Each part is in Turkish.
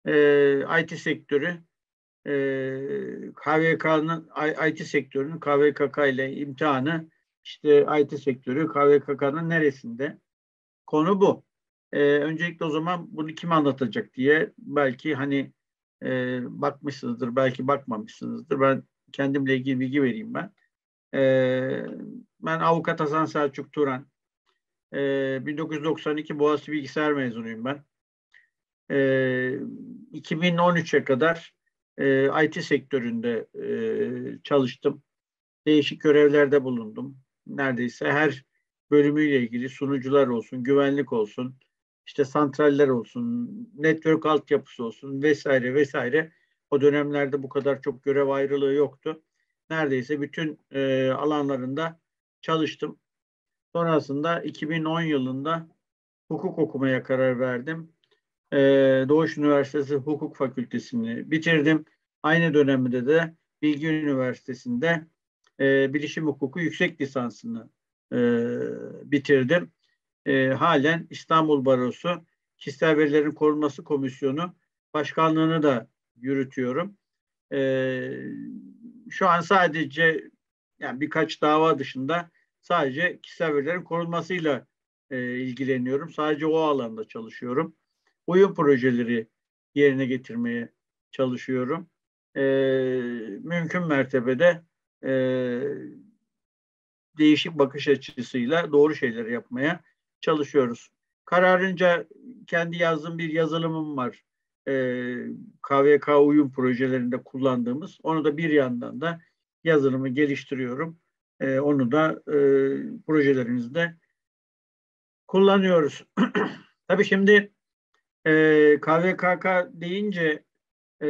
IT sektörü, KVK'nın IT sektörünün KVKK ile imtihanı, işte IT sektörü KVKK'nın neresinde? Konu bu. Öncelikle o zaman bunu kim anlatacak diye belki hani bakmışsınızdır, belki bakmamışsınızdır. Ben kendimle ilgili bilgi vereyim ben. Ben avukat Hasan Selçuk Turan. 1992 Boğaziçi Bilgisayar mezunuyum ben. 2013'e kadar IT sektöründe çalıştım. Değişik görevlerde bulundum. Neredeyse her bölümüyle ilgili sunucular olsun, güvenlik olsun, işte santraller olsun, network altyapısı olsun vesaire vesaire. O dönemlerde bu kadar çok görev ayrılığı yoktu. Neredeyse bütün alanlarında çalıştım. Sonrasında 2010 yılında hukuk okumaya karar verdim. Doğuş Üniversitesi Hukuk Fakültesini bitirdim. Aynı dönemde de Bilgi Üniversitesi'nde Bilişim Hukuku yüksek lisansını e, bitirdim. Halen İstanbul Barosu Kişisel Verilerin Korunması Komisyonu Başkanlığını da yürütüyorum. E, Şu an sadece yani birkaç dava dışında sadece kişisel verilerin korunmasıyla ilgileniyorum. Sadece o alanda çalışıyorum. Oyun projeleri yerine getirmeye çalışıyorum. E, Mümkün mertebede e, değişik bakış açısıyla doğru şeyleri yapmaya çalışıyoruz. Kararınca kendi yazdığım bir yazılımım var. KVK uyum projelerinde kullandığımız. Onu da bir yandan da yazılımı geliştiriyorum. Onu da projelerimizde kullanıyoruz. Tabii şimdi KVKK deyince e,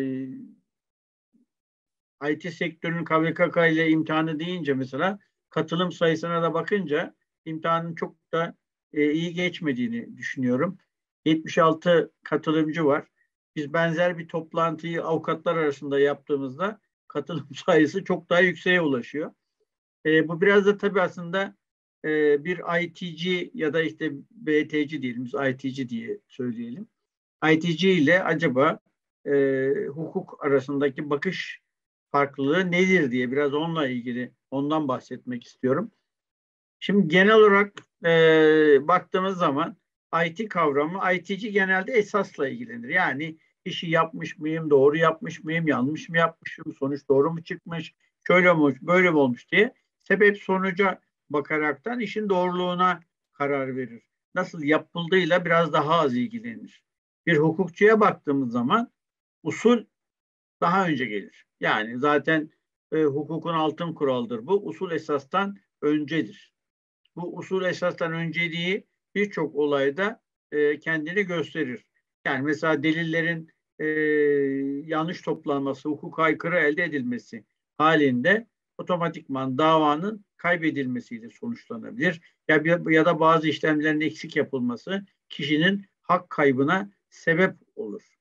IT sektörünün KVKK ile imtihanı deyince mesela katılım sayısına da bakınca imtihanın çok da iyi geçmediğini düşünüyorum. 76 katılımcı var. Biz benzer bir toplantıyı avukatlar arasında yaptığımızda katılım sayısı çok daha yükseğe ulaşıyor. Bu biraz da tabii aslında bir ITC ya da işte BTC diyelim, biz ITC diye söyleyelim. ITC ile acaba hukuk arasındaki bakış farklılığı nedir diye biraz onunla ilgili ondan bahsetmek istiyorum. Şimdi genel olarak baktığımız zaman IT kavramı, ITC genelde esasla ilgilenir. Yani işi yapmış mıyım, doğru yapmış mıyım, yanlış mı yapmışım, sonuç doğru mu çıkmış, şöyle mi olmuş, böyle mi olmuş diye sebep sonuca bakaraktan işin doğruluğuna karar verir. Nasıl yapıldığıyla biraz daha az ilgilenir. Bir hukukçuya baktığımız zaman usul daha önce gelir. Yani zaten hukukun altın kuralıdır bu. Usul esastan öncedir. Bu usul esastan önceliği birçok olayda kendini gösterir. Yani mesela delillerin yanlış toplanması, hukuka aykırı elde edilmesi halinde otomatikman davanın kaybedilmesiyle sonuçlanabilir. Ya da bazı işlemlerin eksik yapılması kişinin hak kaybına sebep olur.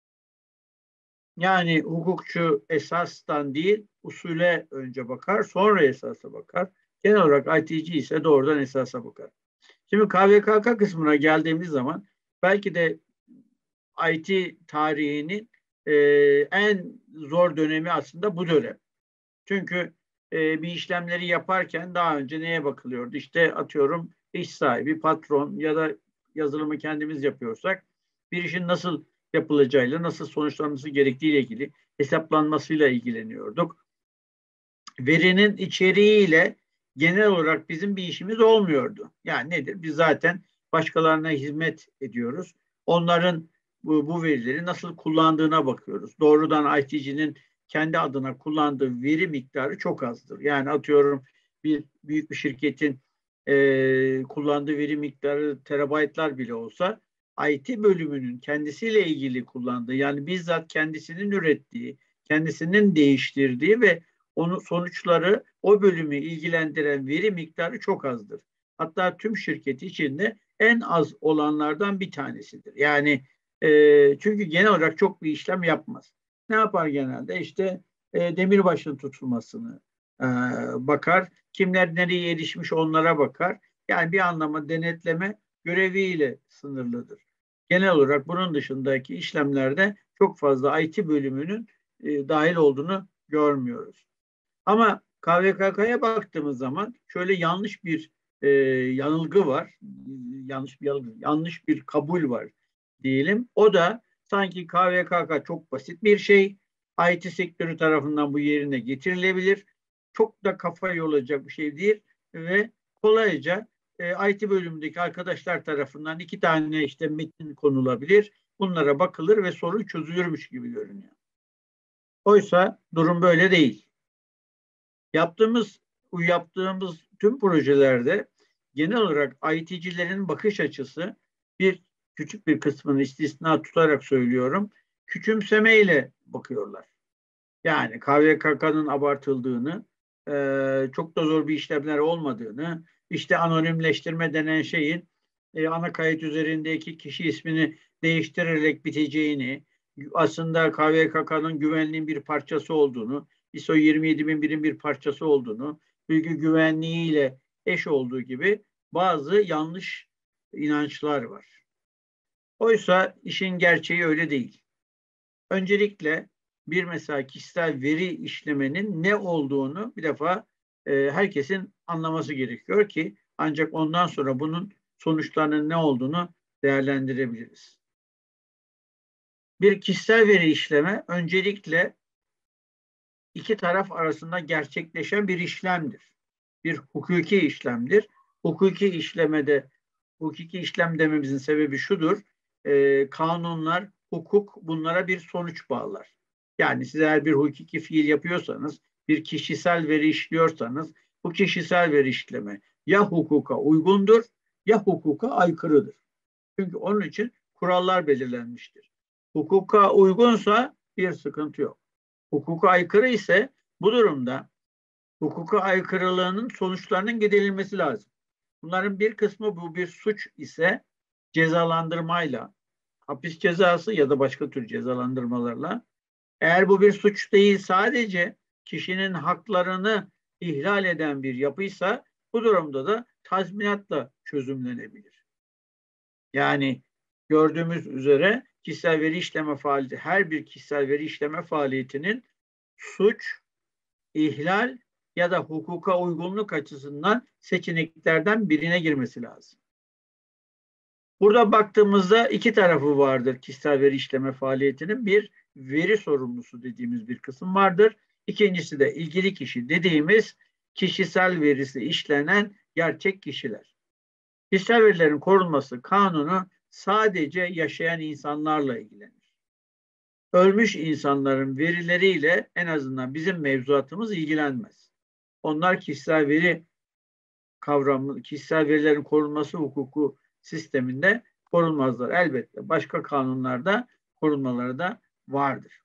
Yani hukukçu esastan değil, usule önce bakar, sonra esasa bakar. Genel olarak ITC ise doğrudan esasa bakar. Şimdi KVKK kısmına geldiğimiz zaman belki de IT tarihinin e, en zor dönemi aslında bu dönem. Çünkü bir işlemleri yaparken daha önce neye bakılıyordu? İşte atıyorum iş sahibi, patron ya da yazılımı kendimiz yapıyorsak bir işin nasıl yapılacağıyla, nasıl sonuçlanması gerektiğiyle ilgili hesaplanmasıyla ilgileniyorduk. Verinin içeriğiyle genel olarak bizim bir işimiz olmuyordu. Yani nedir? Biz zaten başkalarına hizmet ediyoruz. Onların bu verileri nasıl kullandığına bakıyoruz. Doğrudan ITC'nin kendi adına kullandığı veri miktarı çok azdır. Yani atıyorum büyük bir şirketin kullandığı veri miktarı terabaytlar bile olsa IT bölümünün kendisiyle ilgili kullandığı yani bizzat kendisinin ürettiği, kendisinin değiştirdiği ve onun sonuçları o bölümü ilgilendiren veri miktarı çok azdır. Hatta tüm şirket içinde en az olanlardan bir tanesidir. Yani çünkü genel olarak çok bir işlem yapmaz. Ne yapar genelde? İşte demirbaşının tutulmasını bakar. Kimler nereye erişmiş onlara bakar. Yani bir anlamda denetleme göreviyle sınırlıdır. genel olarak bunun dışındaki işlemlerde çok fazla IT bölümünün dahil olduğunu görmüyoruz. Ama KVKK'ya baktığımız zaman şöyle yanlış bir yanılgı var. Yanlış bir kabul var diyelim. O da sanki KVKK çok basit bir şey. IT sektörü tarafından bu yerine getirilebilir. Çok da kafa yorulacak bir şey değil ve kolayca IT bölümündeki arkadaşlar tarafından 2 tane işte metin konulabilir. Bunlara bakılır ve sorun çözülürmüş gibi görünüyor. Oysa durum böyle değil. Yaptığımız tüm projelerde genel olarak IT'cilerin bakış açısı küçük bir kısmını istisna tutarak söylüyorum. Küçümsemeyle bakıyorlar. Yani KVKK'nın abartıldığını, çok da zor bir işlemler olmadığını, işte anonimleştirme denen şeyin ana kayıt üzerindeki kişi ismini değiştirerek biteceğini, aslında KVKK'nın güvenliğin bir parçası olduğunu, ISO 27001'in bir parçası olduğunu, bilgi güvenliğiyle eş olduğu gibi bazı yanlış inançlar var. Oysa işin gerçeği öyle değil. Öncelikle bir mesela kişisel veri işlemenin ne olduğunu bir defa herkesin anlaması gerekiyor ki ancak ondan sonra bunun sonuçlarının ne olduğunu değerlendirebiliriz. Bir kişisel veri işleme öncelikle iki taraf arasında gerçekleşen bir işlemdir. Bir hukuki işlemdir. Hukuki işlem dememizin sebebi şudur. Kanunlar, hukuk bunlara bir sonuç bağlar. Yani siz eğer bir hukuki fiil yapıyorsanız, bir kişisel veri işliyorsanız, bu kişisel veri işleme ya hukuka uygundur ya hukuka aykırıdır. Çünkü onun için kurallar belirlenmiştir. Hukuka uygunsa bir sıkıntı yok. Hukuka aykırı ise bu durumda hukuka aykırılığının sonuçlarının giderilmesi lazım. Bunların bir kısmı bu bir suç ise cezalandırmayla, hapis cezası ya da başka tür cezalandırmalarla. Eğer bu bir suç değil sadece kişinin haklarını ihlal eden bir yapıysa bu durumda da tazminatla çözümlenebilir. Yani gördüğümüz üzere kişisel veri işleme faaliyeti, her bir kişisel veri işleme faaliyetinin suç, ihlal ya da hukuka uygunluk açısından seçeneklerden birine girmesi lazım. Burada baktığımızda iki tarafı vardır kişisel veri işleme faaliyetinin. Bir, veri sorumlusu dediğimiz bir kısım vardır. İkincisi de ilgili kişi dediğimiz kişisel verisi işlenen gerçek kişiler. Kişisel verilerin korunması kanunu sadece yaşayan insanlarla ilgilenir. Ölmüş insanların verileriyle en azından bizim mevzuatımız ilgilenmez. Onlar kişisel veri kavramı, kişisel verilerin korunması hukuku sisteminde korunmazlar. Elbette başka kanunlarda korunmaları da vardır.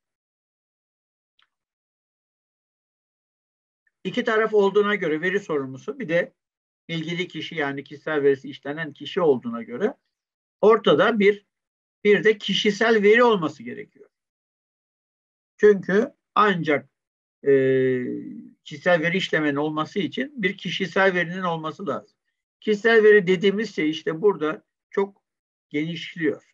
İki taraf olduğuna göre veri sorumlusu bir de ilgili kişi yani kişisel verisi işlenen kişi olduğuna göre ortada bir de kişisel veri olması gerekiyor. Çünkü ancak kişisel veri işlemenin olması için bir kişisel verinin olması lazım. Kişisel veri dediğimiz şey işte burada çok genişliyor.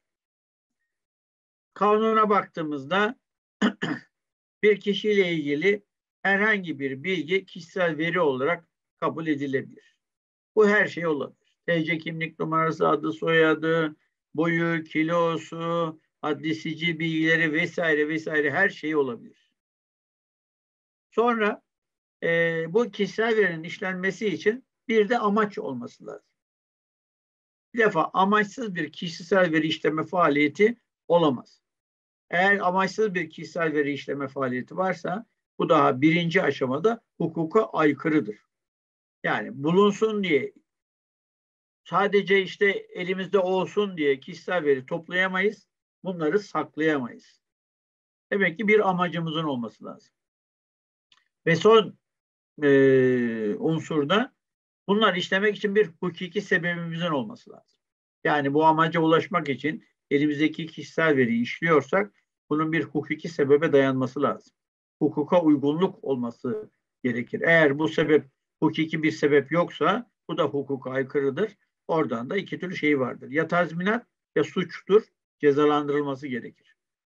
Kanuna baktığımızda bir kişiyle ilgili herhangi bir bilgi kişisel veri olarak kabul edilebilir. Bu her şey olabilir. TC kimlik numarası, adı, soyadı, boyu, kilosu, adli sicil bilgileri vesaire vesaire her şey olabilir. Sonra bu kişisel verinin işlenmesi için bir de amaç olması lazım. Bir defa amaçsız bir kişisel veri işleme faaliyeti olamaz. Eğer amaçsız bir kişisel veri işleme faaliyeti varsa bu daha birinci aşamada hukuka aykırıdır. Yani bulunsun diye sadece işte elimizde olsun diye kişisel veri toplayamayız. Bunları saklayamayız. Demek ki bir amacımızın olması lazım. Ve son unsurda bunlar işlemek için bir hukuki sebebimizin olması lazım. Yani bu amaca ulaşmak için elimizdeki kişisel veriyi işliyorsak bunun bir hukuki sebebe dayanması lazım. Hukuka uygunluk olması gerekir. Eğer bu sebep hukuki bir sebep yoksa bu da hukuka aykırıdır. Oradan da iki türlü şey vardır. Ya tazminat ya suçtur. cezalandırılması gerekir.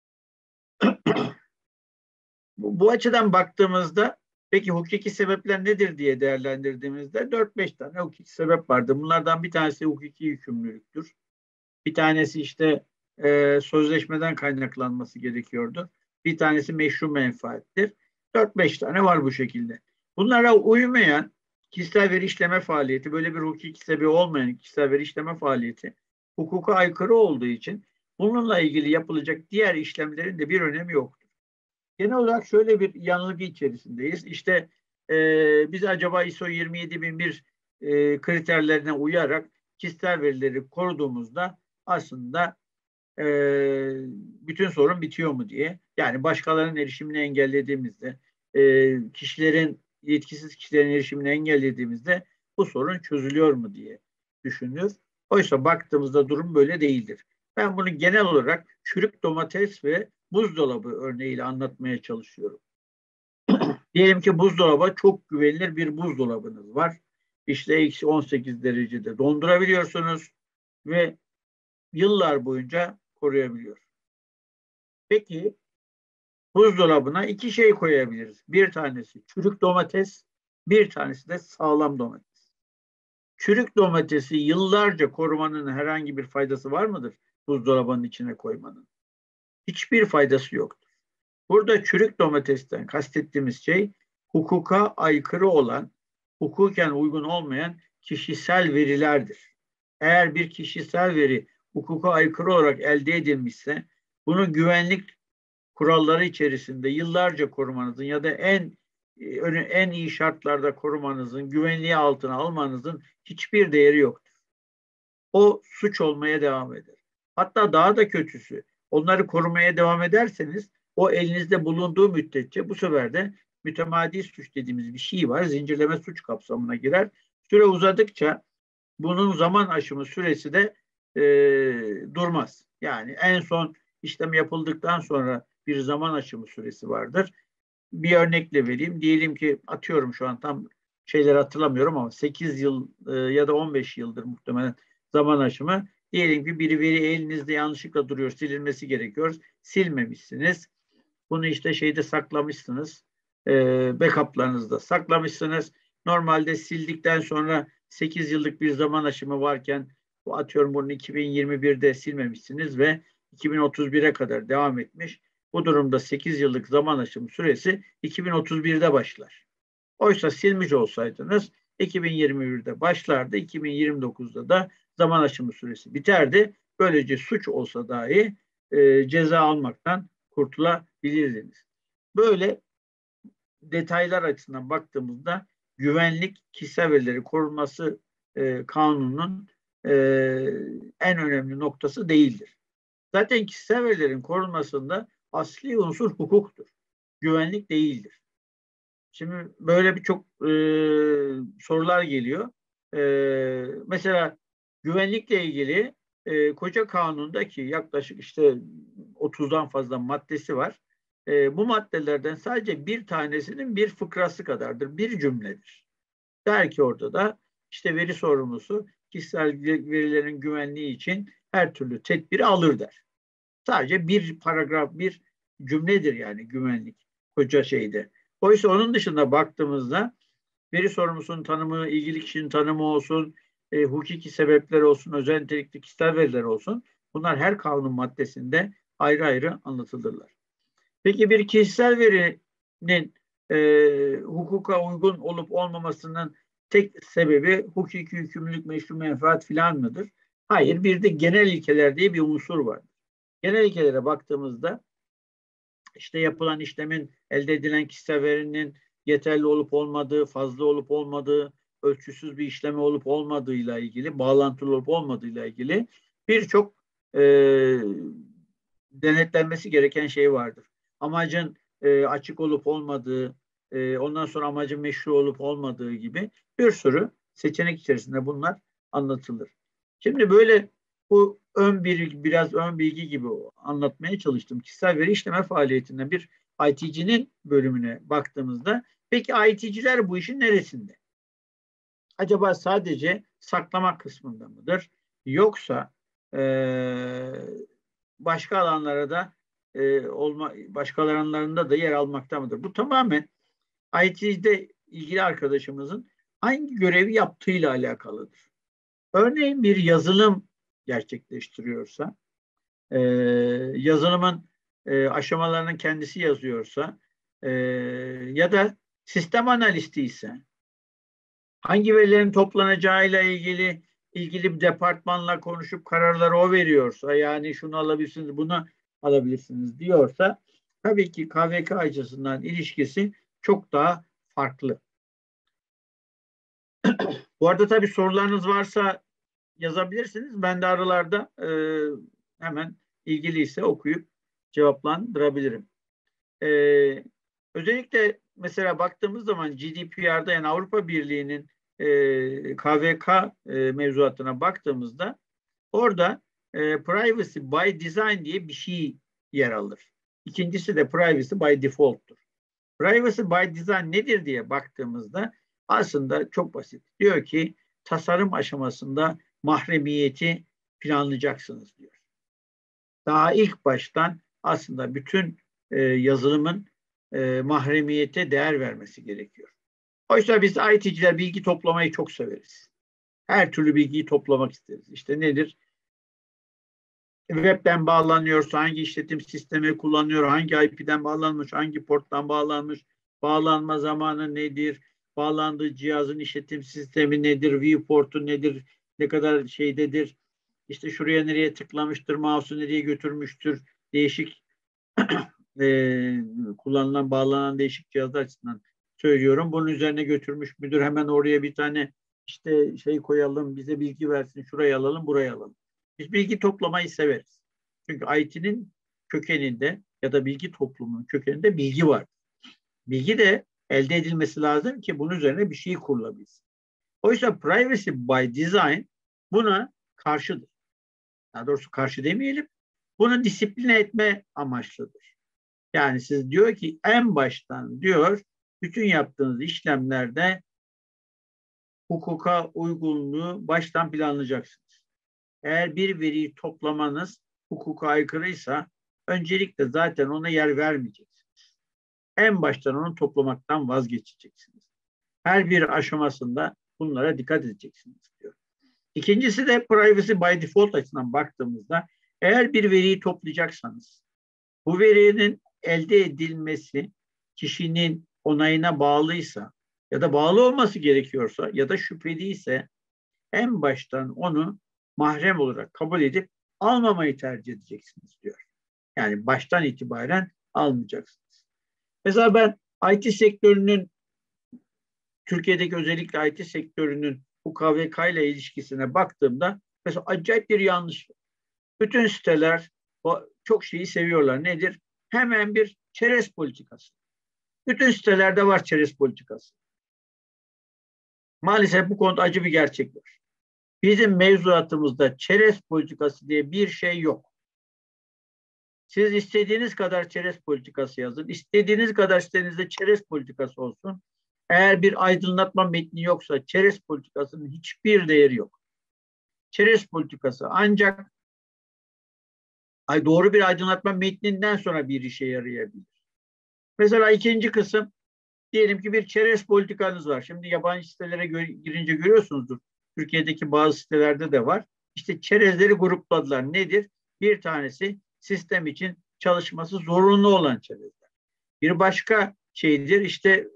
Bu açıdan baktığımızda peki hukuki sebepler nedir diye değerlendirdiğimizde 4-5 tane hukuki sebep vardı. Bunlardan bir tanesi hukuki yükümlülüktür. Bir tanesi işte sözleşmeden kaynaklanması gerekiyordu. Bir tanesi meşru menfaattir. 4-5 tane var bu şekilde. Bunlara uymayan kişisel veri işleme faaliyeti, böyle bir hukuki sebebi olmayan kişisel veri işleme faaliyeti hukuka aykırı olduğu için bununla ilgili yapılacak diğer işlemlerin de bir önemi yoktur. Genel olarak şöyle bir yanılgı içerisindeyiz. İşte biz acaba ISO 27001 kriterlerine uyarak kişisel verileri koruduğumuzda aslında bütün sorun bitiyor mu diye. Yani başkalarının erişimini engellediğimizde, yetkisiz kişilerin erişimini engellediğimizde bu sorun çözülüyor mu diye düşünür. Oysa baktığımızda durum böyle değildir. Ben bunu genel olarak çürük domates ve buzdolabı örneğiyle anlatmaya çalışıyorum. Diyelim ki buzdolabı çok güvenilir bir buzdolabınız var. İşte eksi 18 derecede dondurabiliyorsunuz ve yıllar boyunca koruyabiliyor. Peki buzdolabına iki şey koyabiliriz. Bir tanesi çürük domates, bir tanesi de sağlam domates. Çürük domatesi yıllarca korumanın herhangi bir faydası var mıdır buzdolabının içine koymanın? Hiçbir faydası yoktur. Burada çürük domatesten kastettiğimiz şey hukuka aykırı olan, hukuken uygun olmayan kişisel verilerdir. Eğer bir kişisel veri hukuka aykırı olarak elde edilmişse bunu güvenlik kuralları içerisinde yıllarca korumanızın ya da en iyi şartlarda korumanızın, güvenliği altına almanızın hiçbir değeri yoktur. O suç olmaya devam eder. Hatta daha da kötüsü, onları korumaya devam ederseniz o elinizde bulunduğu müddetçe bu sefer de mütemadi suç dediğimiz bir şey var. Zincirleme suç kapsamına girer. Süre uzadıkça bunun zaman aşımı süresi de durmaz. Yani en son işlem yapıldıktan sonra bir zaman aşımı süresi vardır. Bir örnekle vereyim. Diyelim ki atıyorum şu an tam şeyleri hatırlamıyorum ama 8 yıl ya da 15 yıldır muhtemelen zaman aşımı. Diyelim ki bir veri elinizde yanlışlıkla duruyor, silinmesi gerekiyor. Silmemişsiniz. Bunu işte şeyde saklamışsınız. Backup'larınızda saklamışsınız. Normalde sildikten sonra 8 yıllık bir zaman aşımı varken bu atıyorum bunu 2021'de silmemişsiniz ve 2031'e kadar devam etmiş. Bu durumda 8 yıllık zaman aşımı süresi 2031'de başlar. Oysa silmiş olsaydınız 2021'de başlardı, 2029'da da zaman aşımı süresi biterdi. Böylece suç olsa dahi ceza almaktan kurtulabilirdiniz. Böyle detaylar açısından baktığımızda güvenlik kişisel verileri korunması kanununun en önemli noktası değildir. Zaten kişisel verilerin korunmasında asli unsur hukuktur. Güvenlik değildir. Şimdi böyle birçok sorular geliyor. Mesela güvenlikle ilgili koca kanundaki yaklaşık işte 30'dan fazla maddesi var. Bu maddelerden sadece bir tanesinin bir fıkrası kadardır. Bir cümledir. Der ki orada da işte veri sorumlusu kişisel verilerin güvenliği için her türlü tedbiri alır der. Sadece bir paragraf, bir cümledir yani güvenlik koca şeyde. Oysa onun dışında baktığımızda veri sorumlusunun tanımı, ilgili kişinin tanımı olsun, hukuki sebepler olsun, özel nitelikli kişisel veriler olsun. Bunlar her kanun maddesinde ayrı ayrı anlatılırlar. Peki bir kişisel verinin hukuka uygun olup olmamasının tek sebebi hukuki yükümlülük, meşru menfaat filan mıdır? Hayır, bir de genel ilkeler diye bir unsur var. Genel ilkelere baktığımızda işte yapılan işlemin elde edilen kişisel verinin yeterli olup olmadığı, fazla olup olmadığı, ölçüsüz bir işlemi olup olmadığıyla ilgili, bağlantılı olup olmadığıyla ilgili birçok denetlenmesi gereken şey vardır. Amacın açık olup olmadığı, ondan sonra amacın meşru olup olmadığı gibi bir sürü seçenek içerisinde bunlar anlatılır. Şimdi böyle bu biraz ön bilgi gibi anlatmaya çalıştım. Kişisel veri işleme faaliyetinde bir IT'cinin bölümüne baktığımızda peki IT'ciler bu işin neresinde? Acaba sadece saklama kısmında mıdır? Yoksa başka alanlara da başka alanlarında da yer almakta mıdır? Bu tamamen IT'de ilgili arkadaşımızın hangi görevi yaptığıyla alakalıdır. Örneğin bir yazılım gerçekleştiriyorsa, yazılımın aşamalarını kendisi yazıyorsa ya da sistem analisti ise hangi verilerin toplanacağıyla ilgili bir departmanla konuşup kararları o veriyorsa, yani şunu alabilirsiniz, bunu alabilirsiniz diyorsa, tabii ki KVK açısından ilişkisi çok daha farklı. Bu arada tabii sorularınız varsa yazabilirsiniz. Ben de aralarda hemen ilgiliyse okuyup cevaplandırabilirim. Özellikle mesela baktığımız zaman GDPR'da, yani Avrupa Birliği'nin KVK mevzuatına baktığımızda orada privacy by design diye bir şey yer alır. İkincisi de privacy by default'tur. Privacy by design nedir diye baktığımızda aslında çok basit. Diyor ki tasarım aşamasında mahremiyeti planlayacaksınız diyor. Daha ilk baştan aslında bütün yazılımın mahremiyete değer vermesi gerekiyor. Oysa biz IT'ciler bilgi toplamayı çok severiz. Her türlü bilgiyi toplamak isteriz. İşte nedir? Web'den bağlanıyorsa hangi işletim sistemi kullanıyor, hangi IP'den bağlanmış, hangi porttan bağlanmış, bağlanma zamanı nedir, bağlandığı cihazın işletim sistemi nedir, viewport'u nedir, ne kadar şeydedir, işte şuraya nereye tıklamıştır, mouse'u nereye götürmüştür, değişik kullanılan, bağlanan değişik cihazlar açısından söylüyorum. Bunun üzerine götürmüş müdür, hemen oraya bir tane işte şey koyalım, bize bilgi versin, şuraya alalım, buraya alalım. Biz bilgi toplamayı severiz. Çünkü IT'nin kökeninde ya da bilgi toplumunun kökeninde bilgi var. Bilgi de elde edilmesi lazım ki bunun üzerine bir şey kurulabilsin. Oysa privacy by design buna karşıdır. Daha doğrusu karşı demeyelim. Bunu disipline etme amaçlıdır. Yani siz diyor ki en baştan diyor bütün yaptığınız işlemlerde hukuka uygunluğu baştan planlayacaksınız. Eğer bir veriyi toplamanız hukuka aykırıysa öncelikle zaten ona yer vermeyeceksiniz. En baştan onu toplamaktan vazgeçeceksiniz. Her bir aşamasında bunlara dikkat edeceksiniz diyor. İkincisi de privacy by default açısından baktığımızda eğer bir veriyi toplayacaksanız bu verinin elde edilmesi kişinin onayına bağlıysa ya da bağlı olması gerekiyorsa ya da şüpheliyse en baştan onu mahrem olarak kabul edip almamayı tercih edeceksiniz diyor. Yani baştan itibaren almayacaksınız. Mesela ben IT sektörünün, Türkiye'deki özellikle IT sektörünün bu KVK ile ilişkisine baktığımda mesela acayip bir yanlış var. Bütün siteler çok şeyi seviyorlar. Nedir? Hemen bir çerez politikası. Bütün sitelerde var çerez politikası. Maalesef bu konuda acı bir gerçek var. Bizim mevzuatımızda çerez politikası diye bir şey yok. Siz istediğiniz kadar çerez politikası yazın. İstediğiniz kadar sitenizde çerez politikası olsun. Eğer bir aydınlatma metni yoksa çerez politikasının hiçbir değeri yok. Çerez politikası ancak doğru bir aydınlatma metninden sonra bir işe yarayabilir. Mesela ikinci kısım, diyelim ki bir çerez politikanız var. Şimdi yabancı sitelere girince görüyorsunuzdur. Türkiye'deki bazı sitelerde de var. İşte çerezleri grupladılar. Nedir? Bir tanesi sistem için çalışması zorunlu olan çerezler. Bir başka şeydir işte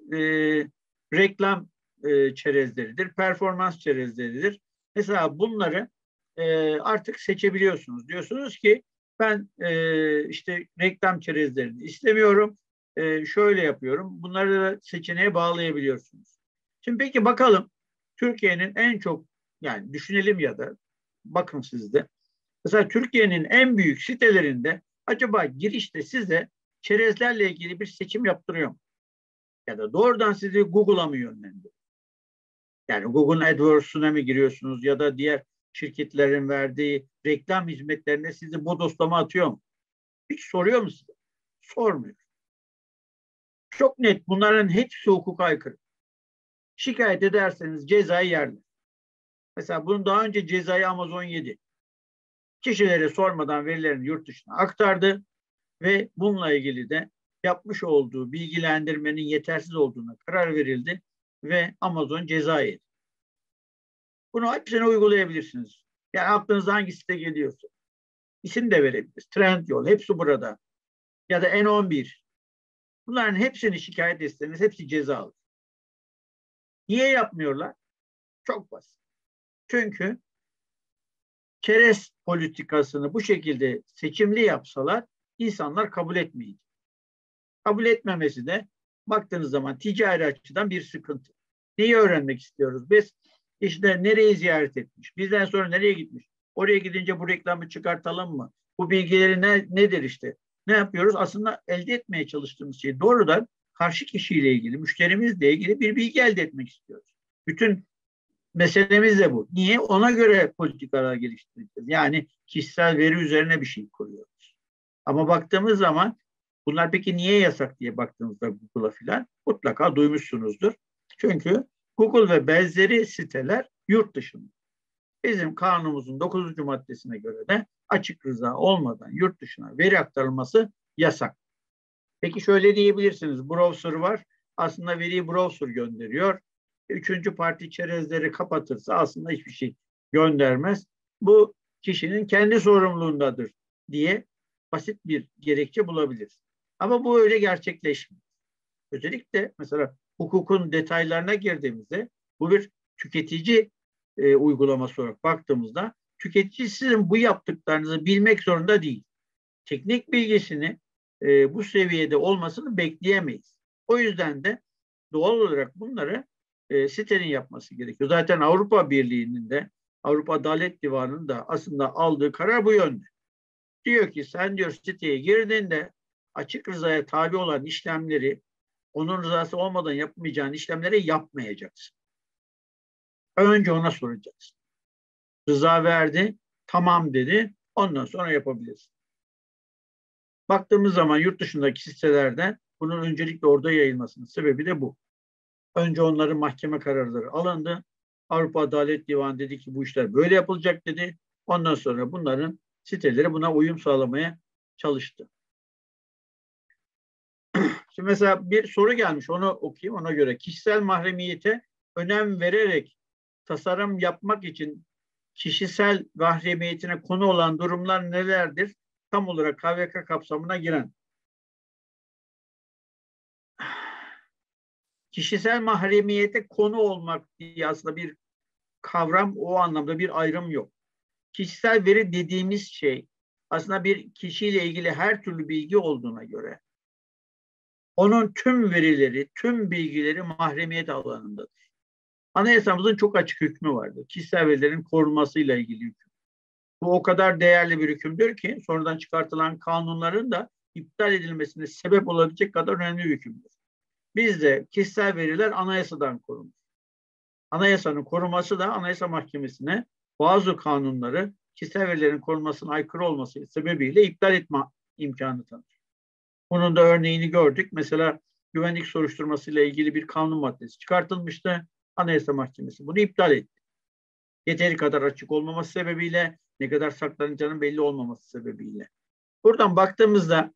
reklam çerezleridir, performans çerezleridir. Mesela bunları artık seçebiliyorsunuz. Diyorsunuz ki ben işte reklam çerezlerini istemiyorum. Şöyle yapıyorum. Bunları da seçeneğe bağlayabiliyorsunuz. Şimdi peki bakalım Türkiye'nin en çok, yani düşünelim ya da bakın siz de. Mesela Türkiye'nin en büyük sitelerinde acaba girişte size çerezlerle ilgili bir seçim yaptırıyor mu? Ya da doğrudan sizi Google'a mı yönlendiriyor? Yani Google AdWords'una mı giriyorsunuz ya da diğer şirketlerin verdiği reklam hizmetlerine sizi bodoslama atıyor mu? Hiç soruyor mu size? Sormuyor. Çok net, bunların hepsi hukuka aykırı. Şikayet ederseniz cezayı yerler. Mesela bunun daha önce cezayı Amazon yedi. Kişilere sormadan verilerini yurt dışına aktardı ve bununla ilgili de yapmış olduğu bilgilendirmenin yetersiz olduğuna karar verildi ve Amazon ceza yedi. Bunu hepsine uygulayabilirsiniz. Yani aklınıza hangisi de geliyorsa. İsim de verebiliriz. Trendyol, hepsi burada. Ya da N11. Bunların hepsini şikayet etseniz hepsi cezalı. Niye yapmıyorlar? Çok basit. Çünkü çerez politikasını bu şekilde seçimli yapsalar insanlar kabul etmeyecek. Kabul etmemesi de baktığınız zaman ticari açıdan bir sıkıntı. Neyi öğrenmek istiyoruz biz? İşte nereyi ziyaret etmiş? Bizden sonra nereye gitmiş? Oraya gidince bu reklamı çıkartalım mı? Bu bilgileri nedir işte? Ne yapıyoruz? Aslında elde etmeye çalıştığımız şey doğrudan karşı kişiyle ilgili, müşterimizle ilgili bir bilgi elde etmek istiyoruz. Bütün meselemiz de bu. Niye? Ona göre politikalar geliştireceğiz. Yani kişisel veri üzerine bir şey kuruyoruz. Ama baktığımız zaman bunlar peki niye yasak diye baktığımızda Google'a filan mutlaka duymuşsunuzdur. Çünkü Google ve benzeri siteler yurt dışında. Bizim kanunumuzun 9. maddesine göre de açık rıza olmadan yurt dışına veri aktarılması yasak. Peki şöyle diyebilirsiniz. Browser var. Aslında veriyi browser gönderiyor. Üçüncü parti çerezleri kapatırsa aslında hiçbir şey göndermez. Bu kişinin kendi sorumluluğundadır diye basit bir gerekçe bulabiliriz. Ama bu öyle gerçekleşmiyor. Özellikle mesela hukukun detaylarına girdiğimizde bu bir tüketici uygulaması olarak baktığımızda tüketici sizin bu yaptıklarınızı bilmek zorunda değil. Teknik bilgisini bu seviyede olmasını bekleyemeyiz. O yüzden de doğal olarak bunları sitenin yapması gerekiyor. Zaten Avrupa Birliği'nin de Avrupa Adalet Divanı'nın da aslında aldığı karar bu yönde. Diyor ki sen diyor siteye girdiğinde açık rızaya tabi olan işlemleri onun rızası olmadan yapmayacağın işlemleri yapmayacaksın. Önce ona soracaksın. Rıza verdi, tamam dedi, ondan sonra yapabilirsin. Baktığımız zaman yurt dışındaki sitelerden bunun öncelikle orada yayılmasının sebebi de bu. Önce onların mahkeme kararları alındı. Avrupa Adalet Divanı dedi ki bu işler böyle yapılacak dedi. Ondan sonra bunların siteleri buna uyum sağlamaya çalıştı. Şimdi mesela bir soru gelmiş, onu okuyayım ona göre. Kişisel mahremiyete önem vererek tasarım yapmak için kişisel mahremiyetine konu olan durumlar nelerdir? Tam olarak KVK kapsamına giren. Kişisel mahremiyete konu olmak diye aslında bir kavram, o anlamda bir ayrım yok. Kişisel veri dediğimiz şey aslında bir kişiyle ilgili her türlü bilgi olduğuna göre onun tüm verileri, tüm bilgileri mahremiyet alanındadır. Anayasamızın çok açık hükmü vardır. Kişisel verilerin korunmasıyla ilgili hüküm. Bu o kadar değerli bir hükümdür ki sonradan çıkartılan kanunların da iptal edilmesine sebep olabilecek kadar önemli bir hükümdür. Bizde kişisel veriler anayasadan korunur. Anayasanın koruması da Anayasa Mahkemesi'ne bazı kanunları kişisel verilerin korunmasına aykırı olması sebebiyle iptal etme imkanı tanır. Bunun da örneğini gördük. Mesela güvenlik soruşturmasıyla ilgili bir kanun maddesi çıkartılmıştı. Anayasa Mahkemesi bunu iptal etti. Yeteri kadar açık olmaması sebebiyle, ne kadar saklanacağının belli olmaması sebebiyle. Buradan baktığımızda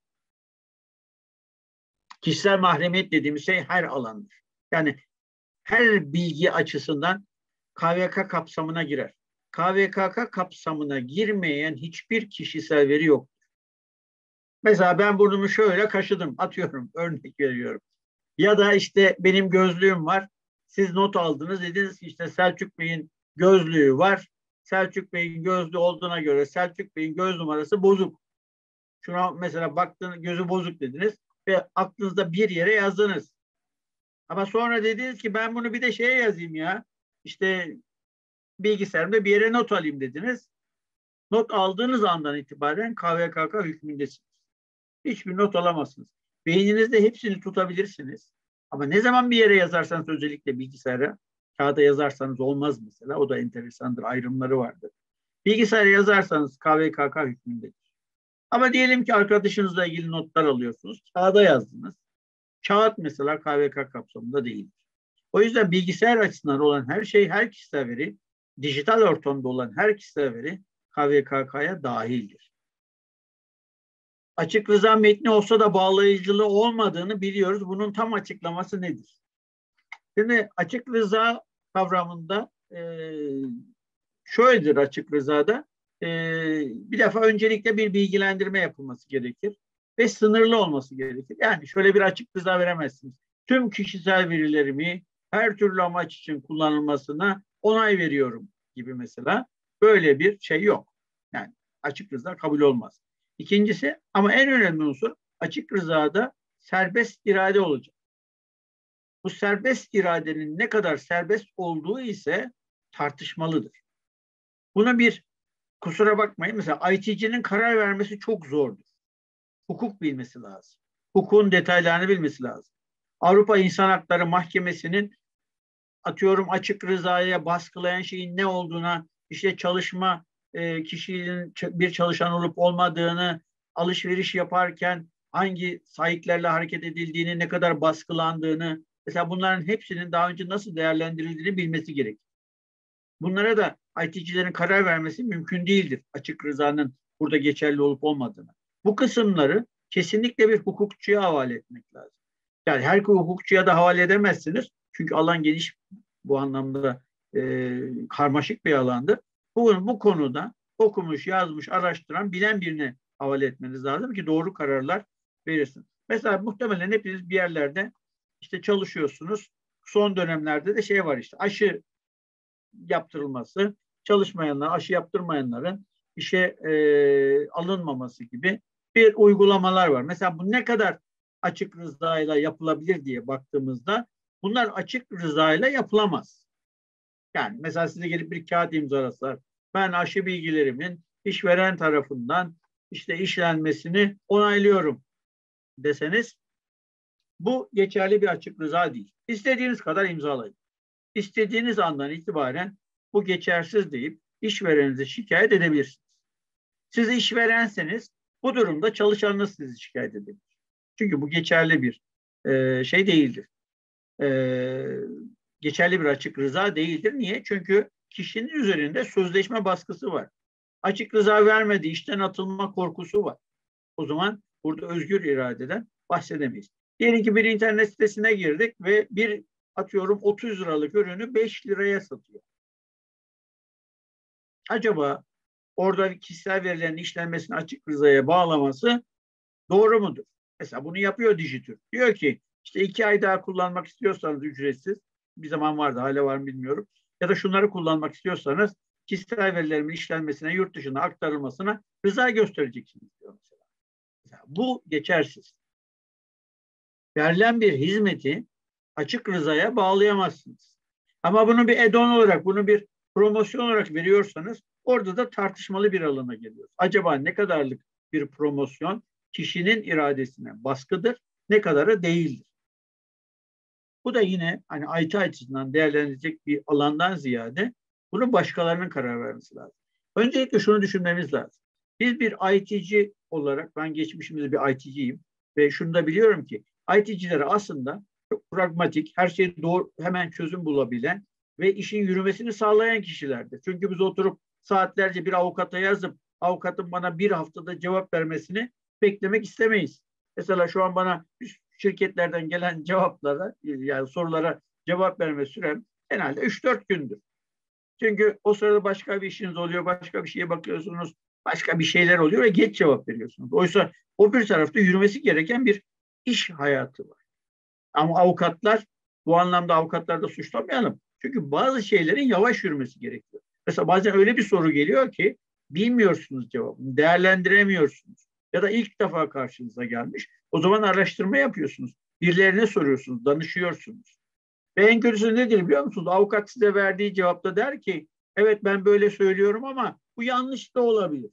kişisel mahremiyet dediğimiz şey her alandır. Yani her bilgi açısından KVK kapsamına girer. KVKK kapsamına girmeyen hiçbir kişisel veri yok. Mesela ben burnumu şöyle kaşıdım, atıyorum, örnek veriyorum. Ya da işte benim gözlüğüm var. Siz not aldınız, dediniz ki işte Selçuk Bey'in gözlüğü var. Selçuk Bey'in gözlüğü olduğuna göre Selçuk Bey'in göz numarası bozuk. Şuna mesela baktınız, gözü bozuk dediniz ve aklınızda bir yere yazdınız. Ama sonra dediniz ki ben bunu bir de şeye yazayım ya. İşte bilgisayarımda bir yere not alayım dediniz. Not aldığınız andan itibaren KVKK hükmündesiniz. Hiçbir not alamazsınız. Beyninizde hepsini tutabilirsiniz. Ama ne zaman bir yere yazarsanız, özellikle bilgisayara, kağıda yazarsanız olmaz mesela. O da enteresandır, ayrımları vardır. Bilgisayara yazarsanız KVKK hükmündedir. Ama diyelim ki arkadaşınızla ilgili notlar alıyorsunuz. Kağıda yazdınız. Kağıt mesela KVK kapsamında değildir. O yüzden bilgisayar açısından olan her şey, her kişisel veri, dijital ortamda olan her kişisel veri KVKK'ya dahildir. Açık rıza metni olsa da bağlayıcılığı olmadığını biliyoruz. Bunun tam açıklaması nedir? Şimdi açık rıza kavramında şöyledir açık rızada. Bir defa öncelikle bir bilgilendirme yapılması gerekir ve sınırlı olması gerekir. Yani şöyle bir açık rıza veremezsiniz. Tüm kişisel verilerimi her türlü amaç için kullanılmasına onay veriyorum gibi mesela. Böyle bir şey yok. Yani açık rıza kabul olmaz. İkincisi ama en önemli unsur açık rızada serbest irade olacak. Bu serbest iradenin ne kadar serbest olduğu ise tartışmalıdır. Buna bir kusura bakmayın mesela ITC'nin karar vermesi çok zordur. Hukuk bilmesi lazım. Hukukun detaylarını bilmesi lazım. Avrupa İnsan Hakları Mahkemesi'nin atıyorum açık rızaya baskılayan şeyin ne olduğuna, işte çalışma kişinin bir çalışan olup olmadığını, alışveriş yaparken hangi sahiplerle hareket edildiğini, ne kadar baskılandığını, mesela bunların hepsinin daha önce nasıl değerlendirildiğini bilmesi gerekir. Bunlara da IT'cilerin karar vermesi mümkün değildir. Açık rızanın burada geçerli olup olmadığını. Bu kısımları kesinlikle bir hukukçuya havale etmek lazım. Yani her hukukçuya da havale edemezsiniz. Çünkü alan geniş, bu anlamda karmaşık bir alandır. Bu konuda okumuş, yazmış, araştıran, bilen birine havale etmeniz lazım ki doğru kararlar verirsin. Mesela muhtemelen hepiniz bir yerlerde işte çalışıyorsunuz. Son dönemlerde de şey var işte aşı yaptırılması, çalışmayanlar, aşı yaptırmayanların işe alınmaması gibi bir uygulamalar var. Mesela bu ne kadar açık rızayla yapılabilir diye baktığımızda bunlar açık rızayla yapılamaz. Yani mesela size gelip bir kağıt imzalasalar, ben aşı bilgilerimin işveren tarafından işte işlenmesini onaylıyorum deseniz bu geçerli bir açık rıza değil. İstediğiniz kadar imzalayın. İstediğiniz andan itibaren bu geçersiz deyip işverenize şikayet edebilirsiniz. Siz işverenseniz bu durumda çalışanınız sizi şikayet edebilir. Çünkü bu geçerli bir şey değildir. Geçerli bir açık rıza değildir. Niye? Çünkü kişinin üzerinde sözleşme baskısı var. Açık rıza vermedi, işten atılma korkusu var. O zaman burada özgür iradeden bahsedemeyiz. Diyelim ki bir internet sitesine girdik ve bir atıyorum 30 liralık ürünü 5 liraya satıyor. Acaba orada kişisel verilerin işlenmesini açık rızaya bağlaması doğru mudur? Mesela bunu yapıyor Dijitürk. Diyor ki işte 2 ay daha kullanmak istiyorsanız ücretsiz, bir zaman vardı hala var mı bilmiyorum. Ya da şunları kullanmak istiyorsanız kişisel verilerimin işlenmesine, yurt dışına aktarılmasına rıza göstereceksiniz diyor mesela. Bu geçersiz. Verilen bir hizmeti açık rızaya bağlayamazsınız. Ama bunu bir add-on olarak, bunu bir promosyon olarak veriyorsanız orada da tartışmalı bir alana geliyor. Acaba ne kadarlık bir promosyon kişinin iradesine baskıdır, ne kadarı değildir. Bu da yine hani IT açısından değerlenilecek bir alandan ziyade bunu başkalarının karar vermesi lazım. Öncelikle şunu düşünmemiz lazım. Biz bir IT'ci olarak, ben geçmişimizde bir IT'ciyim ve şunu da biliyorum ki IT'cileri aslında çok pragmatik, her şeyi doğru, hemen çözüm bulabilen ve işin yürümesini sağlayan kişilerdir. Çünkü biz oturup saatlerce bir avukata yazıp avukatın bana bir haftada cevap vermesini beklemek istemeyiz. Mesela şu an bana şirketlerden gelen cevaplara, yani sorulara cevap verme sürem genelde 3-4 gündür. Çünkü o sırada başka bir işiniz oluyor, başka bir şeye bakıyorsunuz, başka bir şeyler oluyor ve geç cevap veriyorsunuz. Oysa o bir tarafta yürümesi gereken bir iş hayatı var. Ama avukatlar, bu anlamda avukatları da suçlamayalım. Çünkü bazı şeylerin yavaş yürümesi gerekiyor. Mesela bazen öyle bir soru geliyor ki bilmiyorsunuz cevabını, değerlendiremiyorsunuz. Ya da ilk defa karşınıza gelmiş. O zaman araştırma yapıyorsunuz. Birilerine soruyorsunuz, danışıyorsunuz. Ve en kötüsü nedir biliyor musunuz? Avukat size verdiği cevapta der ki evet ben böyle söylüyorum ama bu yanlış da olabilir.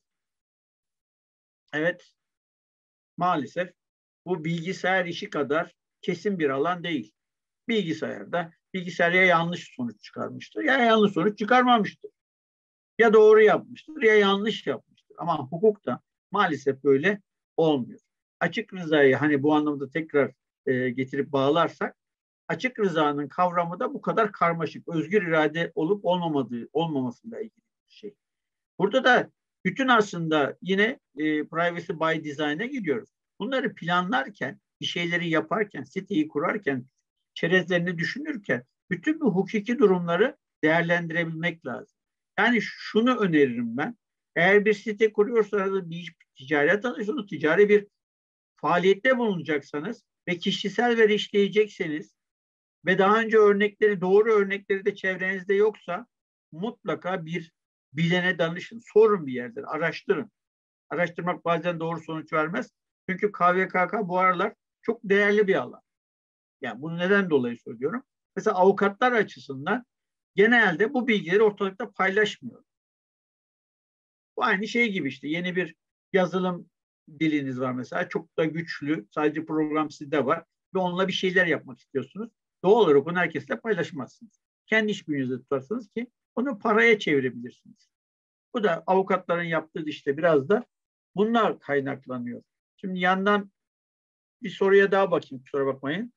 Evet, maalesef bu bilgisayar işi kadar kesin bir alan değil. Bilgisayar ya yanlış sonuç çıkarmıştır ya yanlış sonuç çıkarmamıştır. Ya doğru yapmıştır ya yanlış yapmıştır. Ama hukukta maalesef böyle olmuyor. Açık rızayı hani bu anlamda tekrar getirip bağlarsak açık rızanın kavramı da bu kadar karmaşık. Özgür irade olup olmamasıyla ilgili bir şey. Burada da Bütün aslında yine privacy by design'a gidiyoruz. Bunları planlarken, bir şeyleri yaparken, siteyi kurarken, çerezlerini düşünürken bütün bu hukuki durumları değerlendirebilmek lazım. Yani şunu öneririm ben. Eğer bir site kuruyorsanız, bir ticaret alıyorsanız, ticari bir faaliyette bulunacaksanız ve kişisel veri işleyecekseniz ve daha önce örnekleri, doğru örnekleri de çevrenizde yoksa mutlaka bir bilene danışın. Sorun bir yerden, araştırın. Araştırmak bazen doğru sonuç vermez. Çünkü KVKK bu aralar çok değerli bir alan. Yani bunu neden dolayı söylüyorum? Mesela avukatlar açısından genelde bu bilgileri ortalıkta paylaşmıyor. Bu aynı şey gibi işte yeni bir yazılım diliniz var mesela. Çok da güçlü. Sadece program sizde var. Ve onunla bir şeyler yapmak istiyorsunuz. Doğal olarak bunu herkesle paylaşmazsınız. Kendi iş bünyenize tutarsınız ki onu paraya çevirebilirsiniz. Bu da avukatların yaptığı işte biraz da bunlar kaynaklanıyor. Şimdi yandan bir soruya daha bakayım, kusura bakmayın.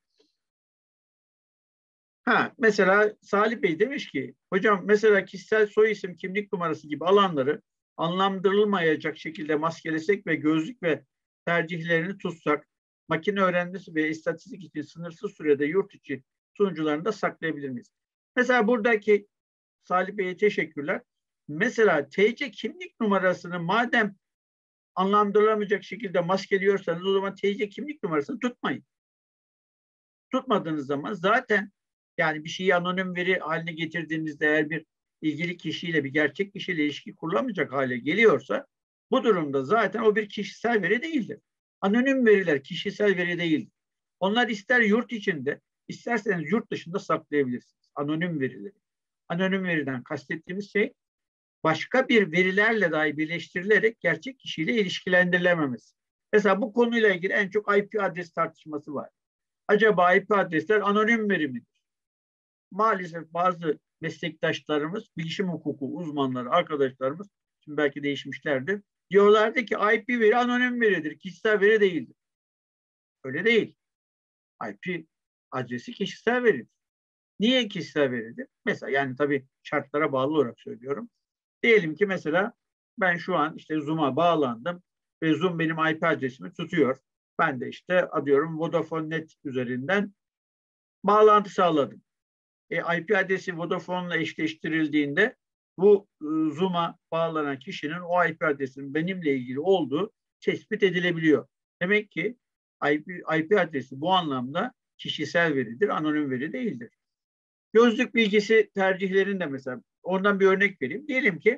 Mesela Salih Bey demiş ki, hocam mesela kişisel soy isim, kimlik numarası gibi alanları anlamlandırılmayacak şekilde maskelesek ve gözlük ve tercihlerini tutsak, makine öğrenmesi ve istatistik için sınırsız sürede yurt içi sunucularında saklayabilir miyiz? Mesela buradaki Salih Bey'e teşekkürler. Mesela TC kimlik numarasını madem anlamlandırılamayacak şekilde maskeliyorsanız o zaman TC kimlik numarasını tutmayın. Tutmadığınız zaman zaten yani bir şeyi anonim veri haline getirdiğinizde eğer bir ilgili kişiyle, bir gerçek kişiyle ilişki kurulamayacak hale geliyorsa bu durumda zaten o bir kişisel veri değildir. Anonim veriler kişisel veri değildir. Onlar ister yurt içinde, isterseniz yurt dışında saklayabilirsiniz. Anonim verileri. Anonim veriden kastettiğimiz şey başka bir verilerle dahi birleştirilerek gerçek kişiyle ilişkilendirilememesi. Mesela bu konuyla ilgili en çok IP adres tartışması var. Acaba IP adresler anonim veri midir? Maalesef bazı meslektaşlarımız, bilişim hukuku uzmanları, arkadaşlarımız, şimdi belki değişmişlerdir, diyorlardı ki IP veri anonim veridir, kişisel veri değildir. Öyle değil. IP adresi kişisel veridir. Niye kişisel veridir? Mesela yani tabii şartlara bağlı olarak söylüyorum. Diyelim ki mesela ben şu an işte Zoom'a bağlandım ve Zoom benim IP adresimi tutuyor. Ben de işte adıyorum Vodafone Net üzerinden bağlantı sağladım. IP adresi Vodafone'la eşleştirildiğinde bu Zoom'a bağlanan kişinin o IP adresinin benimle ilgili olduğu tespit edilebiliyor. Demek ki IP adresi bu anlamda kişisel veridir, anonim veri değildir. Gözlük bilgisi tercihlerinde mesela ondan bir örnek vereyim. Diyelim ki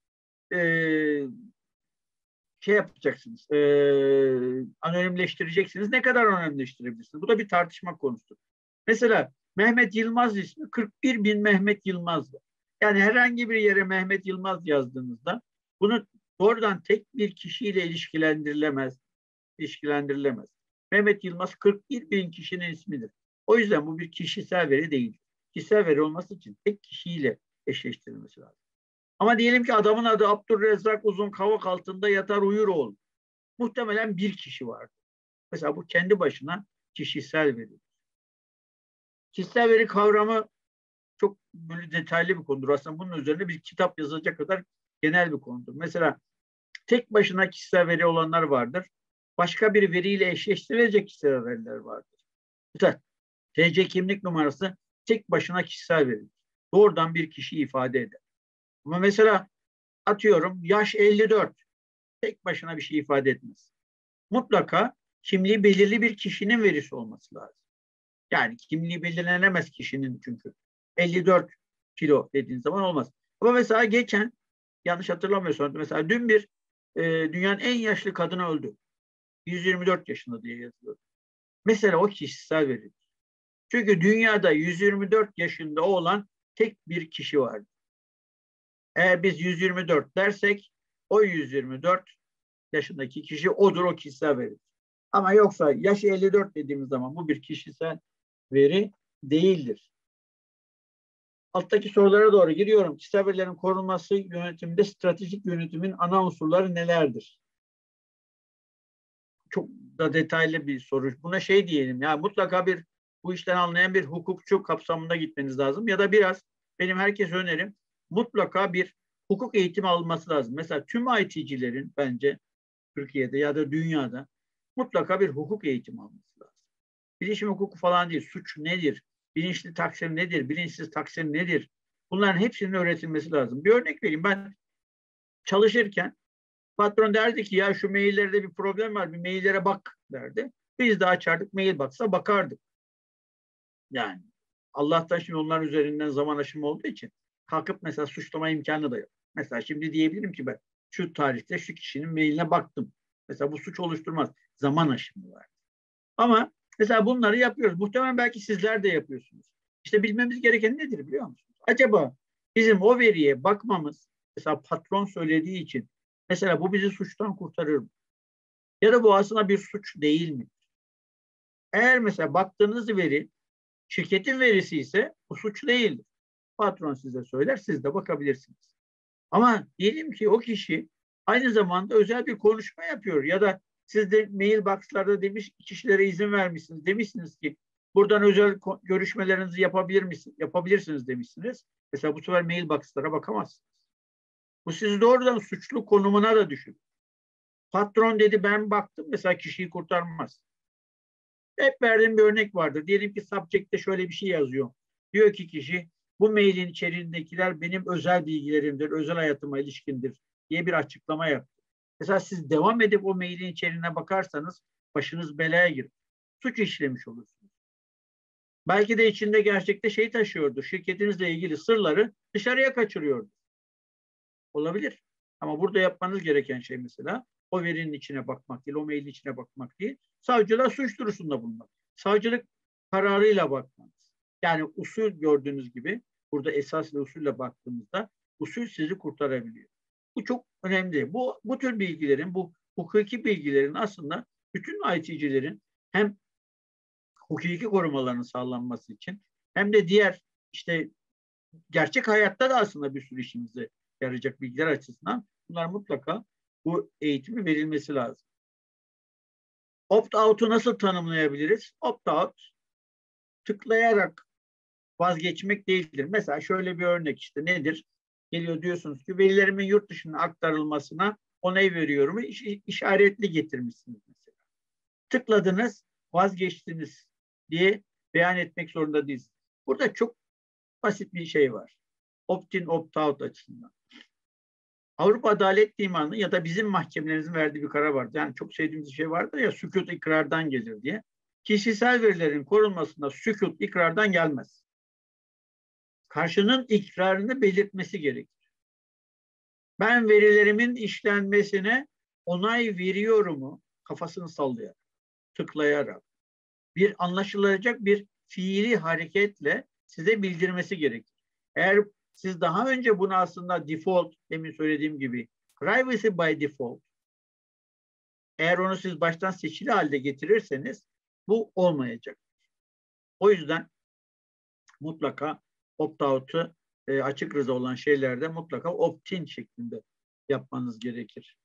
şey yapacaksınız, anonimleştireceksiniz. Ne kadar anonimleştirebilirsiniz? Bu da bir tartışma konusu. Mesela Mehmet Yılmaz ismi 41 bin Mehmet Yılmaz var. Yani herhangi bir yere Mehmet Yılmaz yazdığınızda bunu doğrudan tek bir kişiyle ilişkilendirilemez. Mehmet Yılmaz 41 bin kişinin ismidir. O yüzden bu bir kişisel veri değil. Kişisel veri olması için tek kişiyle eşleştirilmesi lazım. Ama diyelim ki adamın adı Abdurrezzak Uzun Kavak altında yatar uyur oğul. Muhtemelen bir kişi vardı. Mesela bu kendi başına kişisel veri. Kişisel veri kavramı çok böyle detaylı bir konudur. Aslında bunun üzerine bir kitap yazacak kadar genel bir konudur. Mesela tek başına kişisel veri olanlar vardır. Başka bir veriyle eşleştirilecek kişisel veriler vardır. Mesela TC kimlik numarası tek başına kişisel veridir. Doğrudan bir kişiyi ifade eder. Ama mesela atıyorum yaş 54 tek başına bir şey ifade etmez. Mutlaka kimliği belirli bir kişinin verisi olması lazım. Yani kimliği belirlenemez kişinin çünkü. 54 kilo dediğin zaman olmaz. Ama mesela geçen yanlış hatırlamıyorsam mesela dün bir dünyanın en yaşlı kadını öldü. 124 yaşında diye yazıyor. Mesela o kişisel veridir. Çünkü dünyada 124 yaşında olan tek bir kişi vardır. Eğer biz 124 dersek o 124 yaşındaki kişi odur, o kişisel veri. Ama yoksa yaş 54 dediğimiz zaman bu bir kişisel veri değildir. Alttaki sorulara doğru giriyorum. Kişisel verilerin korunması yönetiminde stratejik yönetimin ana unsurları nelerdir? Çok da detaylı bir soru. Buna şey diyelim ya mutlaka bir bu işten anlayan bir hukukçu kapsamında gitmeniz lazım. Ya da biraz benim herkese önerim mutlaka bir hukuk eğitimi alınması lazım. Mesela tüm IT'cilerin bence Türkiye'de ya da dünyada mutlaka bir hukuk eğitimi alması lazım. Bilişim hukuku falan değil. Suç nedir? Bilinçli taksir nedir? Bilinçsiz taksir nedir? Bunların hepsinin öğretilmesi lazım. Bir örnek vereyim. Ben çalışırken patron derdi ki ya şu maillerde bir problem var. Bir maillere bak derdi. Biz de açardık. Mail baksa bakardık. Yani Allah'tan şimdi onların üzerinden zaman aşımı olduğu için kalkıp mesela suçlama imkanı da yok. Mesela şimdi diyebilirim ki ben şu tarihte şu kişinin mailine baktım. Mesela bu suç oluşturmaz. Zaman aşımı var. Ama mesela bunları yapıyoruz. Muhtemelen belki sizler de yapıyorsunuz. İşte bilmemiz gereken nedir biliyor musunuz? Acaba bizim o veriye bakmamız, mesela patron söylediği için, mesela bu bizi suçtan kurtarır mı? Ya da bu aslında bir suç değil mi? Eğer mesela baktığınız veri şirketin verisi ise bu suç değildir. Patron size söyler, siz de bakabilirsiniz. Ama diyelim ki o kişi aynı zamanda özel bir konuşma yapıyor ya da siz de mailbox'larda demiş kişilere izin vermişsiniz. Demişsiniz ki buradan özel görüşmelerinizi yapabilirsiniz demişsiniz. Mesela bu sefer mailbox'lara bakamazsınız. Bu sizi doğrudan suçlu konumuna da düşürür. Patron dedi ben baktım mesela kişiyi kurtarmaz. Hep verdiğim bir örnek vardır. Diyelim ki subject'te şöyle bir şey yazıyor. Diyor ki kişi bu mailin içeriğindekiler benim özel bilgilerimdir, özel hayatıma ilişkindir diye bir açıklama yaptı. Mesela siz devam edip o mailin içeriğine bakarsanız başınız belaya girer. Suç işlemiş olursunuz. Belki de içinde gerçekte şey taşıyordu. Şirketinizle ilgili sırları dışarıya kaçırıyordu. Olabilir. Ama burada yapmanız gereken şey mesela o verinin içine bakmak değil, o mailin içine bakmak değil. Savcılığa suç duyurusunda bulunmak. Savcılık kararıyla bakmanız. Yani usul gördüğünüz gibi burada esas ve usulle baktığımızda usul sizi kurtarabiliyor. Bu çok önemli. Bu tür bilgilerin, bu hukuki bilgilerin aslında bütün IT'cilerin hem hukuki korumalarının sağlanması için hem de diğer işte gerçek hayatta da aslında bir sürü işimize yarayacak bilgiler açısından bunlar mutlaka bu eğitimi verilmesi lazım. Opt-out'u nasıl tanımlayabiliriz? Opt-out tıklayarak vazgeçmek değildir. Mesela şöyle bir örnek işte nedir? Geliyor diyorsunuz ki verilerimin yurt dışına aktarılmasına onay veriyorum. İşaretli getirmişsiniz mesela. Tıkladınız, vazgeçtiniz diye beyan etmek zorunda değilsiniz. Burada çok basit bir şey var. Opt-in, opt-out açısından. Avrupa Adalet Divanı ya da bizim mahkemelerimizin verdiği bir karar vardı. Yani çok sevdiğimiz bir şey vardır ya sükut ikrardan gelir diye. Kişisel verilerin korunmasında sükut ikrardan gelmez. Karşının ikrarını belirtmesi gerekir. Ben verilerimin işlenmesine onay veriyorumu kafasını sallayarak, tıklayarak bir anlaşılacak bir fiili hareketle size bildirmesi gerekir. Eğer siz daha önce bunu aslında default, demin söylediğim gibi privacy by default, eğer onu siz baştan seçili halde getirirseniz bu olmayacak. O yüzden mutlaka opt-out'u açık rıza olan şeylerde mutlaka opt-in şeklinde yapmanız gerekir.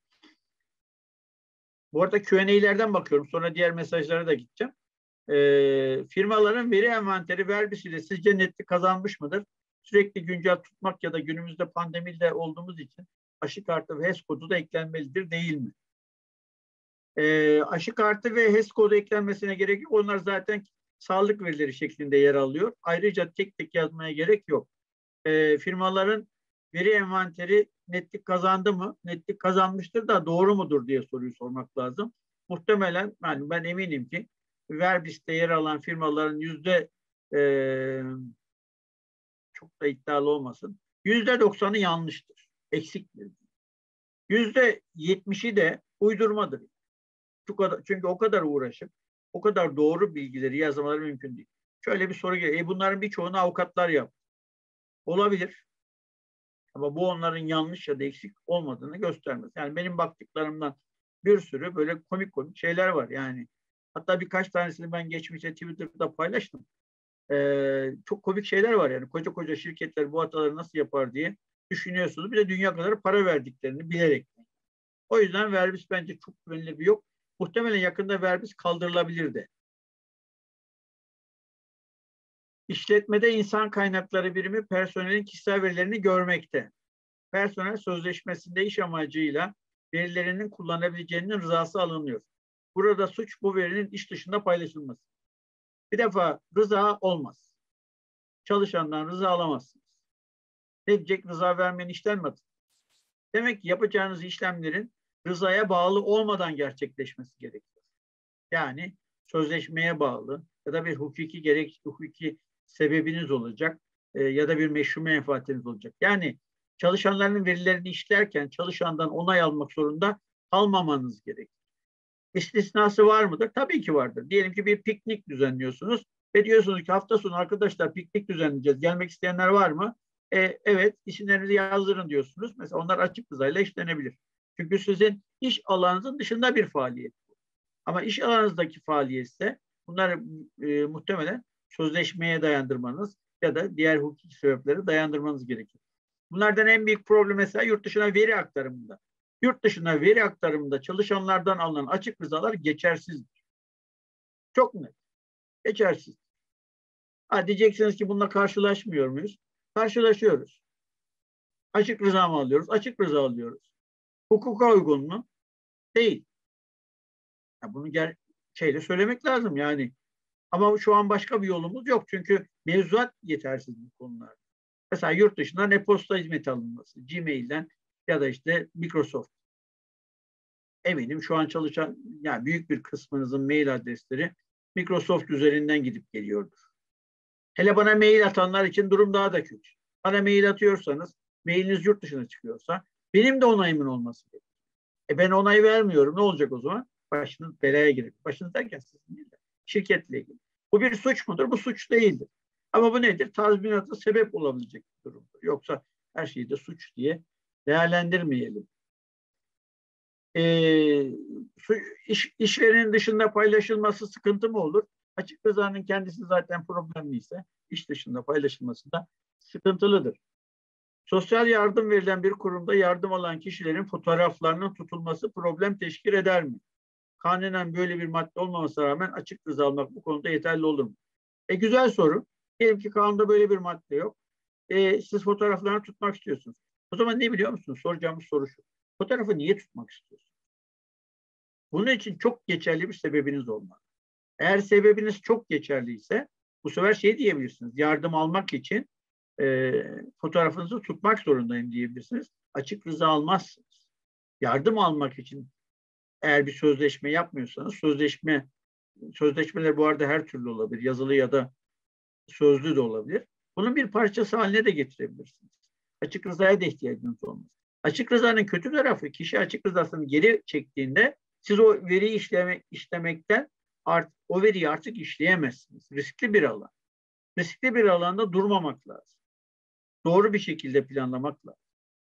Bu arada Q&A'lerden bakıyorum. Sonra diğer mesajlara da gideceğim. Firmaların veri envanteri verbisiyle sizce netlik kazanmış mıdır? Sürekli güncel tutmak ya da günümüzde pandemiyle olduğumuz için aşı kartı ve HES kodu da eklenmelidir değil mi? Aşı kartı ve HES kodu eklenmesine gerek yok. Onlar zaten sağlık verileri şeklinde yer alıyor. Ayrıca tek tek yazmaya gerek yok. Firmaların veri envanteri netlik kazandı mı? Netlik kazanmıştır da doğru mudur diye soruyu sormak lazım. Muhtemelen yani ben eminim ki Verbis'te yer alan firmaların çok da iddialı olmasın. %90'ı yanlıştır. Eksiktir. %70'i de uydurmadır. Çünkü o kadar uğraşıp o kadar doğru bilgileri yazmaları mümkün değil. Şöyle bir soru geliyor. Bunların birçoğunu avukatlar yaptı. Olabilir. Ama bu onların yanlış ya da eksik olmadığını göstermez. Yani benim baktıklarımdan bir sürü böyle komik komik şeyler var. Yani hatta birkaç tanesini ben geçmişte Twitter'da paylaştım. Çok komik şeyler var yani. Koca koca şirketler bu hataları nasıl yapar diye düşünüyorsunuz. Bir de dünya kadar para verdiklerini bilerek. O yüzden Verbis bence çok güvenilir bir yok. Muhtemelen yakında Verbis kaldırılabilir de. İşletmede insan kaynakları birimi personelin kişisel verilerini görmekte. personel sözleşmesinde iş amacıyla verilerinin kullanabileceğinin rızası alınıyor. Burada suç bu verinin iş dışında paylaşılması. Bir defa rıza olmaz. Çalışandan rıza alamazsınız. Ne diyecek? Rıza vermeyen işlem mi? Demek ki yapacağınız işlemlerin rızaya bağlı olmadan gerçekleşmesi gerekiyor. Yani sözleşmeye bağlı ya da bir hukuki sebebiniz olacak ya da bir meşru menfaatiniz olacak. Yani çalışanların verilerini işlerken çalışandan onay almak zorunda kalmamanız gerekir. İstisnası var mıdır? Tabii ki vardır. Diyelim ki bir piknik düzenliyorsunuz ve diyorsunuz ki hafta sonu arkadaşlar piknik düzenleyeceğiz. Gelmek isteyenler var mı? Evet, isimlerinizi yazdırın diyorsunuz. Mesela onlar açık rızayla işlenebilir. Çünkü sizin iş alanınızın dışında bir faaliyet. Ama iş alanınızdaki faaliyetse bunlar muhtemelen sözleşmeye dayandırmanız ya da diğer hukuki sebepleri dayandırmanız gerekir. Bunlardan en büyük problem mesela yurt dışına veri aktarımında. Yurt dışına veri aktarımında çalışanlardan alınan açık rızalar geçersizdir. Çok net. Geçersiz. Ha, diyeceksiniz ki bununla karşılaşmıyor muyuz? Karşılaşıyoruz. Açık rıza mı alıyoruz? Açık rıza alıyoruz. Hukuka uygun mu? Değil. Ya bunu söylemek lazım yani. Ama şu an başka bir yolumuz yok. Çünkü mevzuat yetersiz bu konularda. Mesela yurt dışından e-posta hizmeti alınması. Gmail'den ya da işte Microsoft. Eminim şu an çalışan yani büyük bir kısmınızın mail adresleri Microsoft üzerinden gidip geliyordur. Hele bana mail atanlar için durum daha da kötü. Bana mail atıyorsanız, mailiniz yurt dışına çıkıyorsa benim de onayımın olması gerekiyor. Ben onay vermiyorum. Ne olacak o zaman? Başınız belaya girer. Başınız derken sizin değil de şirketle ilgili. Bu bir suç mudur? Bu suç değildir. Ama bu nedir? Tazminata sebep olabilecek bir durumdur. Yoksa her şeyi de suç diye değerlendirmeyelim. İşverenin dışında paylaşılması sıkıntı mı olur? Açık rızanın kendisi zaten problemliyse iş dışında paylaşılması da sıkıntılıdır. Sosyal yardım verilen bir kurumda yardım alan kişilerin fotoğraflarının tutulması problem teşkil eder mi? Kanunen böyle bir madde olmamasına rağmen açık rıza almak bu konuda yeterli olur mu? Güzel soru. Diyelim ki kanunda böyle bir madde yok. Siz fotoğraflarını tutmak istiyorsunuz. O zaman ne biliyor musunuz? Soracağımız soru şu. Fotoğrafı niye tutmak istiyorsunuz? Bunun için çok geçerli bir sebebiniz olmalı. Eğer sebebiniz çok geçerliyse bu sefer diyebilirsiniz. Yardım almak için fotoğrafınızı tutmak zorundayım diyebilirsiniz. Açık rıza almazsınız. Yardım almak için eğer bir sözleşme yapmıyorsanız sözleşmeler bu arada her türlü olabilir. Yazılı ya da sözlü de olabilir. Bunun bir parçası haline de getirebilirsiniz. Açık rızaya da ihtiyacınız olmaz. Açık rızanın kötü tarafı kişi açık rızasını geri çektiğinde siz o veriyi işlemekten o veriyi artık işleyemezsiniz. Riskli bir alan. Riskli bir alanda durmamak lazım. Doğru bir şekilde planlamak lazım.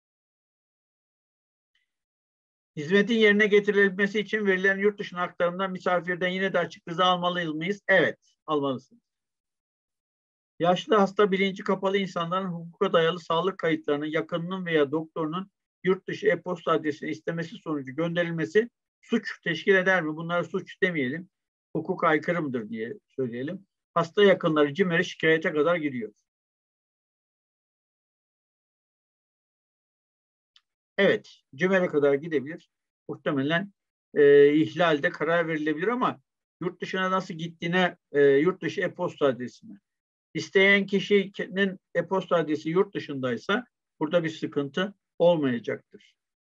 Hizmetin yerine getirilmesi için verilen yurt dışına aktarımdan misafirden yine de açık rıza almalı mıyız? Evet, almalısınız. Yaşlı, hasta, bilinci kapalı insanların hukuka dayalı sağlık kayıtlarının yakınının veya doktorunun yurt dışı e-posta adresine istemesi sonucu gönderilmesi suç teşkil eder mi? Bunlara suç demeyelim. Hukuka aykırı mıdır diye söyleyelim. Hasta yakınları CİMER'e şikayete kadar gidiyor. Evet, CİMER'e kadar gidebilir. Muhtemelen ihlalde karar verilebilir ama yurt dışına nasıl gittiğine, yurt dışı e-posta adresine. İsteyen kişinin e-posta adresi yurt dışındaysa burada bir sıkıntı olmayacaktır.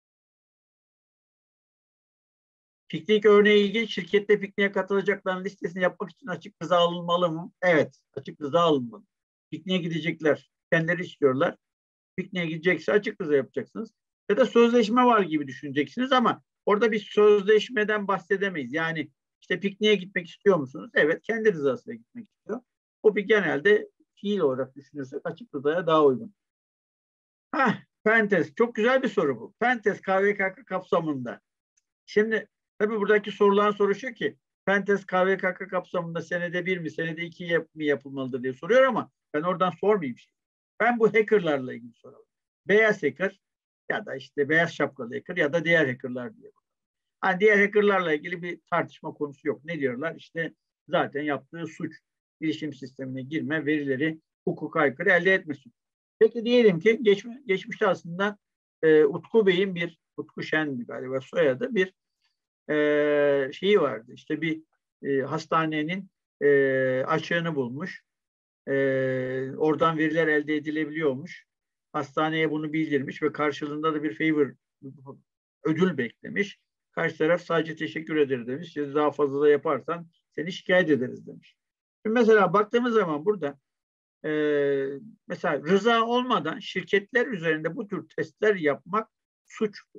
Piknik örneği ilginç. Şirkette pikniğe katılacakların listesini yapmak için açık rıza alınmalı mı? Evet, açık rıza alınmalı. Pikniğe gidecekler. Kendileri istiyorlar. Pikniğe gidecekse açık rıza yapacaksınız. Ya da sözleşme var gibi düşüneceksiniz ama orada bir sözleşmeden bahsedemeyiz. Yani işte pikniğe gitmek istiyor musunuz? Evet, kendi rızasıyla gitmek istiyor. O bir genelde fiil olarak düşünürsek açık rızaya daha uygun. Pentes. Çok güzel bir soru bu. Pentes KVKK kapsamında. Şimdi tabii buradaki sorulan soru şu ki Pentes KVKK kapsamında senede 1 mi senede 2 mi yapılmalıdır diye soruyor ama ben oradan sormayayım şey. Ben bu hackerlarla ilgili soralım. Beyaz hacker ya da işte beyaz şapkalı hacker ya da diğer hackerlar diye. Hani diğer hackerlarla ilgili bir tartışma konusu yok. Ne diyorlar? İşte zaten yaptığı suç bilişim sistemine girme, verileri hukuka aykırı elde etmesi. Peki diyelim ki geçmişte aslında Utku Bey'in Utku Şen galiba soyadı şeyi vardı. İşte bir hastanenin açığını bulmuş. Oradan veriler elde edilebiliyormuş. Hastaneye bunu bildirmiş ve karşılığında da bir favor ödül beklemiş. Karşı taraf sadece teşekkür eder demiş. Ya daha fazla da yaparsan seni şikayet ederiz demiş. Şimdi mesela baktığımız zaman burada mesela rıza olmadan şirketler üzerinde bu tür testler yapmak suçtur.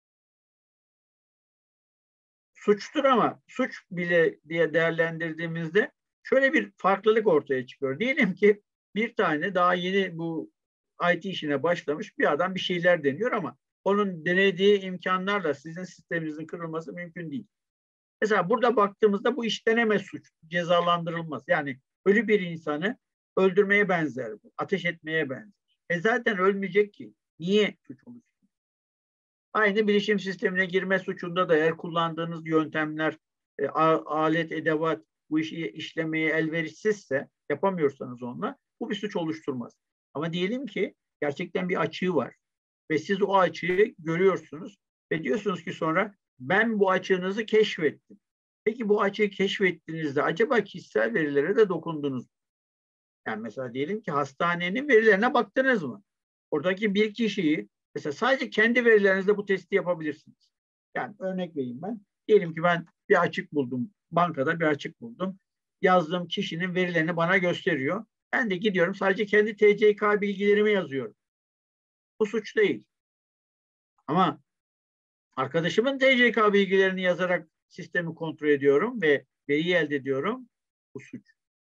Suçtur ama suç bile diye değerlendirdiğimizde şöyle bir farklılık ortaya çıkıyor. Diyelim ki bir tane daha yeni bu IT işine başlamış bir adam bir şeyler deniyor ama onun denediği imkanlarla sizin sisteminizin kırılması mümkün değil. Mesela burada baktığımızda bu işlenemez suç, cezalandırılmaz. Yani ölü bir insanı öldürmeye benzer bu, ateş etmeye benzer. Zaten ölmeyecek ki. Niye suç olur? Aynı bilişim sistemine girme suçunda da eğer kullandığınız yöntemler, alet, edevat bu işi işlemeye elverişsizse, yapamıyorsanız onunla bu bir suç oluşturmaz. Ama diyelim ki gerçekten bir açığı var ve siz o açığı görüyorsunuz ve diyorsunuz ki sonra ben bu açığınızı keşfettim. Peki bu açığı keşfettiğinizde acaba kişisel verilere de dokundunuz mu? Yani mesela diyelim ki hastanenin verilerine baktınız mı? Oradaki bir kişiyi mesela sadece kendi verilerinizde bu testi yapabilirsiniz. Yani örnek vereyim ben. Diyelim ki ben bir açık buldum. Bankada bir açık buldum. Yazdığım kişinin verilerini bana gösteriyor. Ben de gidiyorum sadece kendi TCK bilgilerimi yazıyorum. Bu suç değil. Ama arkadaşımın TCK bilgilerini yazarak sistemi kontrol ediyorum ve veriyi elde ediyorum. Bu suç.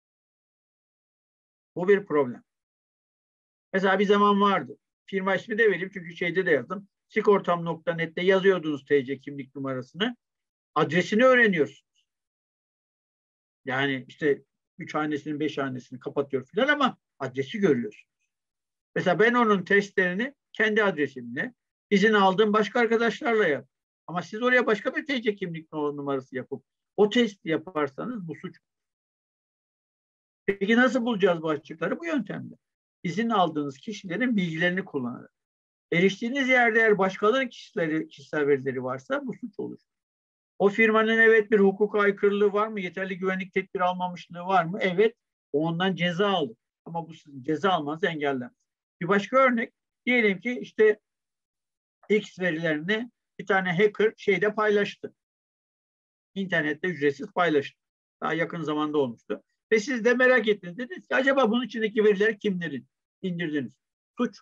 Bu bir problem. Mesela bir zaman vardı. Firma ismi de vereyim çünkü şeyde de yazdım. Sigortam.net'te yazıyordunuz TC kimlik numarasını. Adresini öğreniyorsunuz. Yani işte 3 hanesini 5 hanesini kapatıyor filan ama adresi görüyorsunuz. Mesela ben onun testlerini kendi adresimle izin aldığım başka arkadaşlarla yap. Ama siz oraya başka bir TC kimlik numarası yapıp o testi yaparsanız bu suç. Peki nasıl bulacağız bu açıkları? Bu yöntemle. İzin aldığınız kişilerin bilgilerini kullanarak. Eriştiğiniz yerde eğer başkalarının kişisel verileri varsa bu suç olur. O firmanın evet bir hukuka aykırılığı var mı? Yeterli güvenlik tedbiri almamışlığı var mı? Evet. Ondan ceza alır. Ama bu ceza almanızı engellemez. Bir başka örnek. Diyelim ki işte X verilerini bir tane hacker şeyde paylaştı. İnternette ücretsiz paylaştı. Daha yakın zamanda olmuştu. Ve siz de merak ettiniz. Dediniz ki acaba bunun içindeki veriler kimlerin? İndirdiniz. Suç.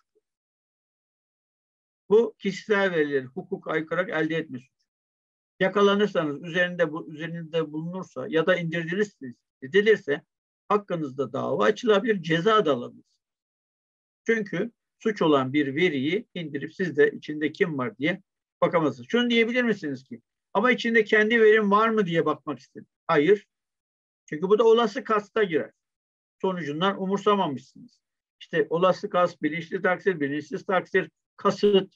Bu kişisel verileri hukuk aykırı elde etme suçu. Yakalanırsanız üzerinde bulunursa ya da edilirse hakkınızda dava açılabilir, ceza da alabilirsiniz. Çünkü suç olan bir veriyi indirip siz de içinde kim var diye bakamazsınız. Şunu diyebilir misiniz ki? Ama içinde kendi verim var mı diye bakmak istedim. Hayır. Çünkü bu da olası kasta girer. Sonucundan umursamamışsınız. İşte olası kast, bilinçli taksir, bilinçsiz taksir, kasıt,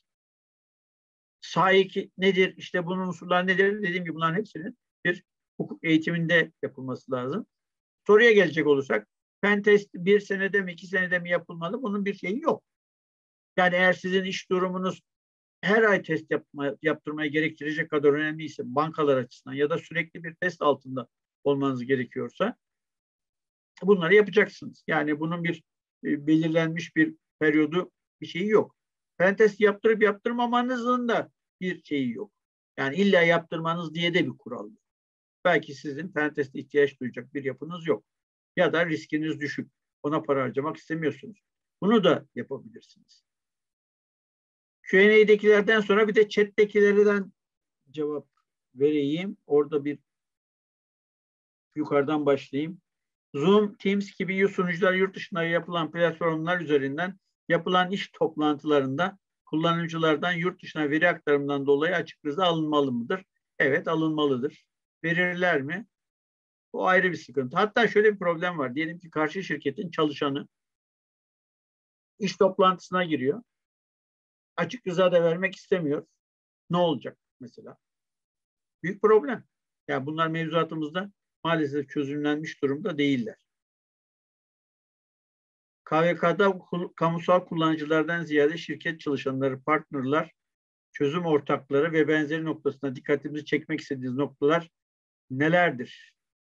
sahik nedir? İşte bunun unsurları nedir? Dediğim gibi bunların hepsinin bir hukuk eğitiminde yapılması lazım. Soruya gelecek olursak pen test bir senede mi 2 senede mi yapılmalı? Bunun bir şeyi yok. Yani eğer sizin iş durumunuz her ay test yaptırmaya gerektirecek kadar önemliyse bankalar açısından ya da sürekli bir test altında olmanız gerekiyorsa bunları yapacaksınız. Yani bunun bir belirlenmiş bir periyodu bir şeyi yok. Pen test yaptırıp yaptırmamanızın da bir şeyi yok. Yani illa yaptırmanız diye de bir kural yok. Belki sizin pen teste ihtiyaç duyacak bir yapınız yok. Ya da riskiniz düşük. Ona para harcamak istemiyorsunuz. Bunu da yapabilirsiniz. Q&A'dekilerden sonra bir de chat'tekilerden cevap vereyim. Orada bir yukarıdan başlayayım. Zoom, Teams gibi sunucular yurt dışında yapılan platformlar üzerinden yapılan iş toplantılarında kullanıcılardan yurt dışına veri aktarımından dolayı açık rıza alınmalı mıdır? Evet, alınmalıdır. Verirler mi? Bu ayrı bir sıkıntı. Hatta şöyle bir problem var. Diyelim ki karşı şirketin çalışanı iş toplantısına giriyor. Açık rıza da vermek istemiyor. Ne olacak mesela? Büyük problem. Yani bunlar mevzuatımızda maalesef çözümlenmiş durumda değiller. KVK'da kamusal kullanıcılardan ziyade şirket çalışanları, partnerler, çözüm ortakları ve benzeri noktasına dikkatimizi çekmek istediğiniz noktalar nelerdir?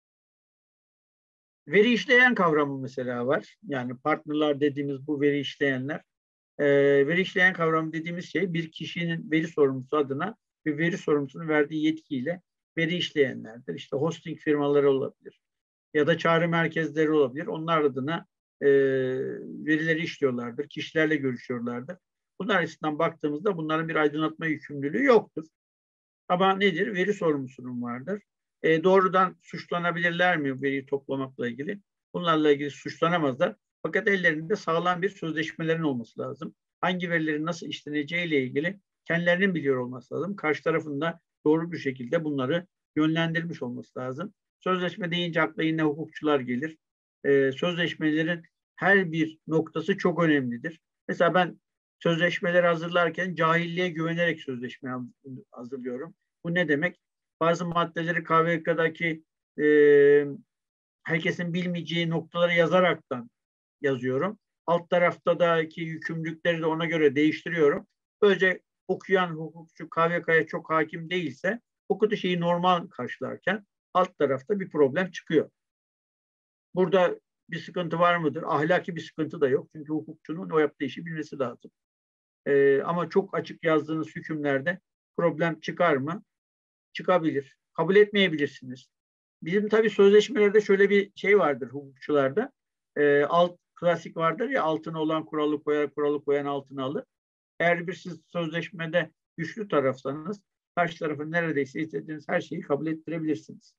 Veri işleyen kavramı mesela var. Yani partnerler dediğimiz bu veri işleyenler. Veri işleyen kavramı dediğimiz şey bir kişinin veri sorumlusu adına bir veri sorumlusunun verdiği yetkiyle veri işleyenlerdir. İşte hosting firmaları olabilir ya da çağrı merkezleri olabilir. Onlar adına verileri işliyorlardır, kişilerle görüşüyorlardır. Bunlar açısından baktığımızda bunların bir aydınlatma yükümlülüğü yoktur. Ama nedir? Veri sorumlusunun vardır. Doğrudan suçlanabilirler mi veriyi toplamakla ilgili? Bunlarla ilgili suçlanamazlar. Fakat ellerinde sağlam bir sözleşmelerin olması lazım. Hangi verilerin nasıl işleneceğiyle ilgili kendilerinin biliyor olması lazım. Karşı tarafında doğru bir şekilde bunları yönlendirmiş olması lazım. Sözleşme deyince akla yine hukukçular gelir. Sözleşmelerin her bir noktası çok önemlidir. Mesela ben sözleşmeleri hazırlarken cahilliğe güvenerek sözleşme hazırlıyorum. Bu ne demek? Bazı maddeleri KVK'daki herkesin bilmeyeceği noktaları yazaraktan yazıyorum. Alt taraftaki yükümlülükleri de ona göre değiştiriyorum. Böylece okuyan hukukçu KVK'ya çok hakim değilse okuduğu şeyi normal karşılarken alt tarafta bir problem çıkıyor. Burada bir sıkıntı var mıdır? Ahlaki bir sıkıntı da yok. Çünkü hukukçunun o yaptığı işi bilmesi lazım. Ama çok açık yazdığınız hükümlerde problem çıkar mı? Çıkabilir. Kabul etmeyebilirsiniz. Bizim tabii sözleşmelerde şöyle bir şey vardır hukukçularda. Alt klasik vardır ya, altına olan kuralı koyar, kuralı koyan altına alır. Eğer bir siz sözleşmede güçlü tarafsanız karşı tarafın neredeyse istediğiniz her şeyi kabul ettirebilirsiniz.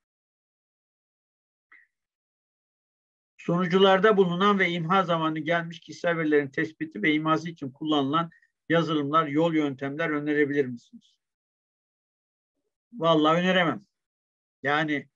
Sonucularda bulunan ve imha zamanı gelmiş kişisel verilerin tespiti ve imhası için kullanılan yazılımlar, yol, yöntemler önerebilir misiniz? Vallahi öneremem. Yani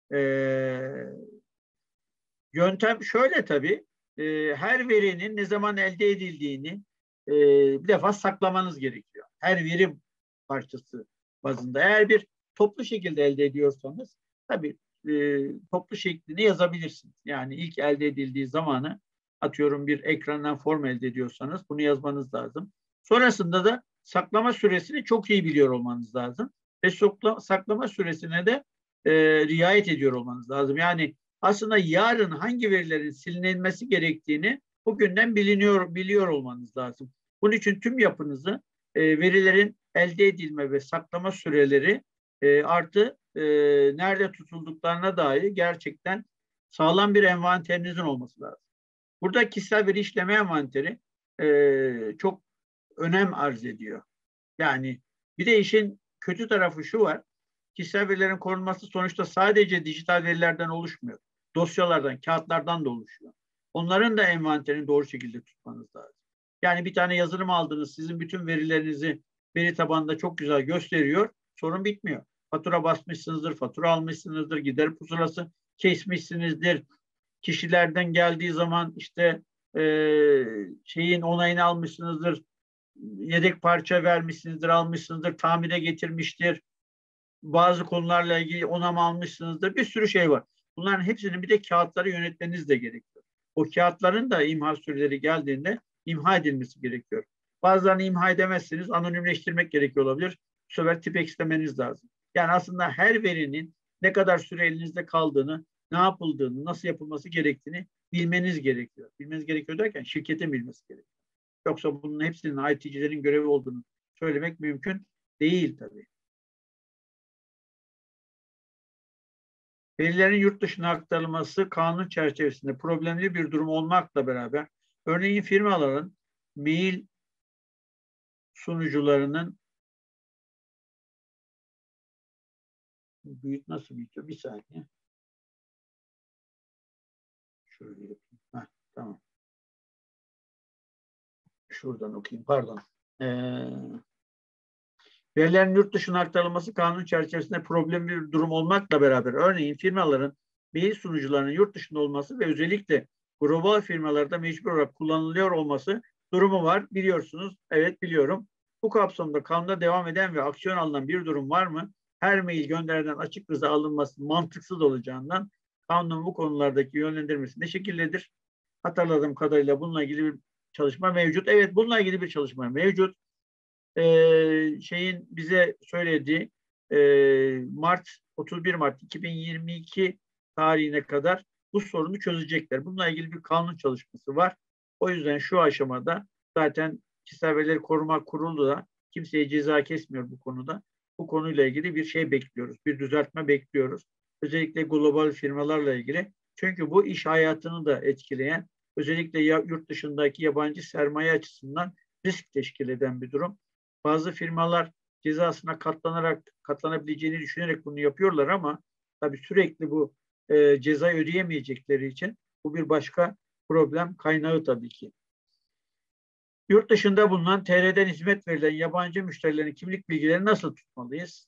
yöntem şöyle tabii. Her verinin ne zaman elde edildiğini bir defa saklamanız gerekiyor. Her veri parçası bazında. Eğer bir toplu şekilde elde ediyorsanız tabii toplu şeklini yazabilirsiniz. Yani ilk elde edildiği zamanı atıyorum bir ekrandan form elde ediyorsanız bunu yazmanız lazım. Sonrasında da saklama süresini çok iyi biliyor olmanız lazım. Ve saklama süresine de riayet ediyor olmanız lazım. Yani aslında yarın hangi verilerin silinmesi gerektiğini bugünden biliyor olmanız lazım. Bunun için tüm yapınızı verilerin elde edilme ve saklama süreleri artı nerede tutulduklarına dair gerçekten sağlam bir envanterinizin olması lazım. Burada kişisel veri işleme envanteri çok önem arz ediyor. Yani bir de işin kötü tarafı şu var. Kişisel verilerin korunması sonuçta sadece dijital verilerden oluşmuyor. Dosyalardan, kağıtlardan da oluşuyor. Onların da envanterini doğru şekilde tutmanız lazım. Yani bir tane yazılım aldınız, sizin bütün verilerinizi veri tabanında çok güzel gösteriyor. Sorun bitmiyor. Fatura basmışsınızdır, fatura almışsınızdır, gider pusulası kesmişsinizdir. Kişilerden geldiği zaman işte şeyin onayını almışsınızdır, yedek parça vermişsinizdir, almışsınızdır, tamire getirmiştir. Bazı konularla ilgili onam almışsınızdır. Bir sürü şey var. Bunların hepsinin bir de kağıtları yönetmeniz de gerekiyor. O kağıtların da imha süreleri geldiğinde imha edilmesi gerekiyor. Bazılarını imha edemezsiniz, anonimleştirmek gerekiyor olabilir. Bu sefer tip istemeniz lazım. Yani aslında her verinin ne kadar süre elinizde kaldığını, ne yapıldığını, nasıl yapılması gerektiğini bilmeniz gerekiyor. Bilmeniz gerekiyor derken şirketin bilmesi gerekiyor. Yoksa bunun hepsinin IT'cilerin görevi olduğunu söylemek mümkün değil tabii. Verilerin yurt dışına aktarılması kanun çerçevesinde problemli bir durum olmakla beraber, örneğin firmaların mail sunucularının nasıl büyütüyor? Bir saniye. Şöyle yapayım. Heh, tamam. Şuradan okuyayım. Pardon. Verilerin yurt dışına aktarılması kanun çerçevesinde problemli bir durum olmakla beraber, örneğin firmaların mail sunucularının yurt dışında olması ve özellikle global firmalarda mecbur olarak kullanılıyor olması durumu var. Biliyorsunuz. Evet, biliyorum. Bu kapsamda kanunda devam eden ve aksiyon alınan bir durum var mı? Her mail gönderiden açık rıza alınması mantıksız olacağından kanunun bu konulardaki yönlendirmesi ne şekildedir? Hatırladığım kadarıyla bununla ilgili bir çalışma mevcut. Evet, bununla ilgili bir çalışma mevcut. Şeyin bize söylediği 31 Mart 2022 tarihine kadar bu sorunu çözecekler. Bununla ilgili bir kanun çalışması var. O yüzden şu aşamada zaten Kişisel Verileri Koruma Kurulu da kimseye ceza kesmiyor bu konuda. Bu konuyla ilgili bir şey bekliyoruz. Bir düzeltme bekliyoruz. Özellikle global firmalarla ilgili. Çünkü bu iş hayatını da etkileyen, özellikle yurt dışındaki yabancı sermaye açısından risk teşkil eden bir durum. Bazı firmalar cezasına katlanabileceğini düşünerek bunu yapıyorlar ama tabii sürekli bu cezayı ödeyemeyecekleri için bu bir başka problem kaynağı tabii ki. Yurt dışında bulunan TR'den hizmet verilen yabancı müşterilerin kimlik bilgilerini nasıl tutmalıyız?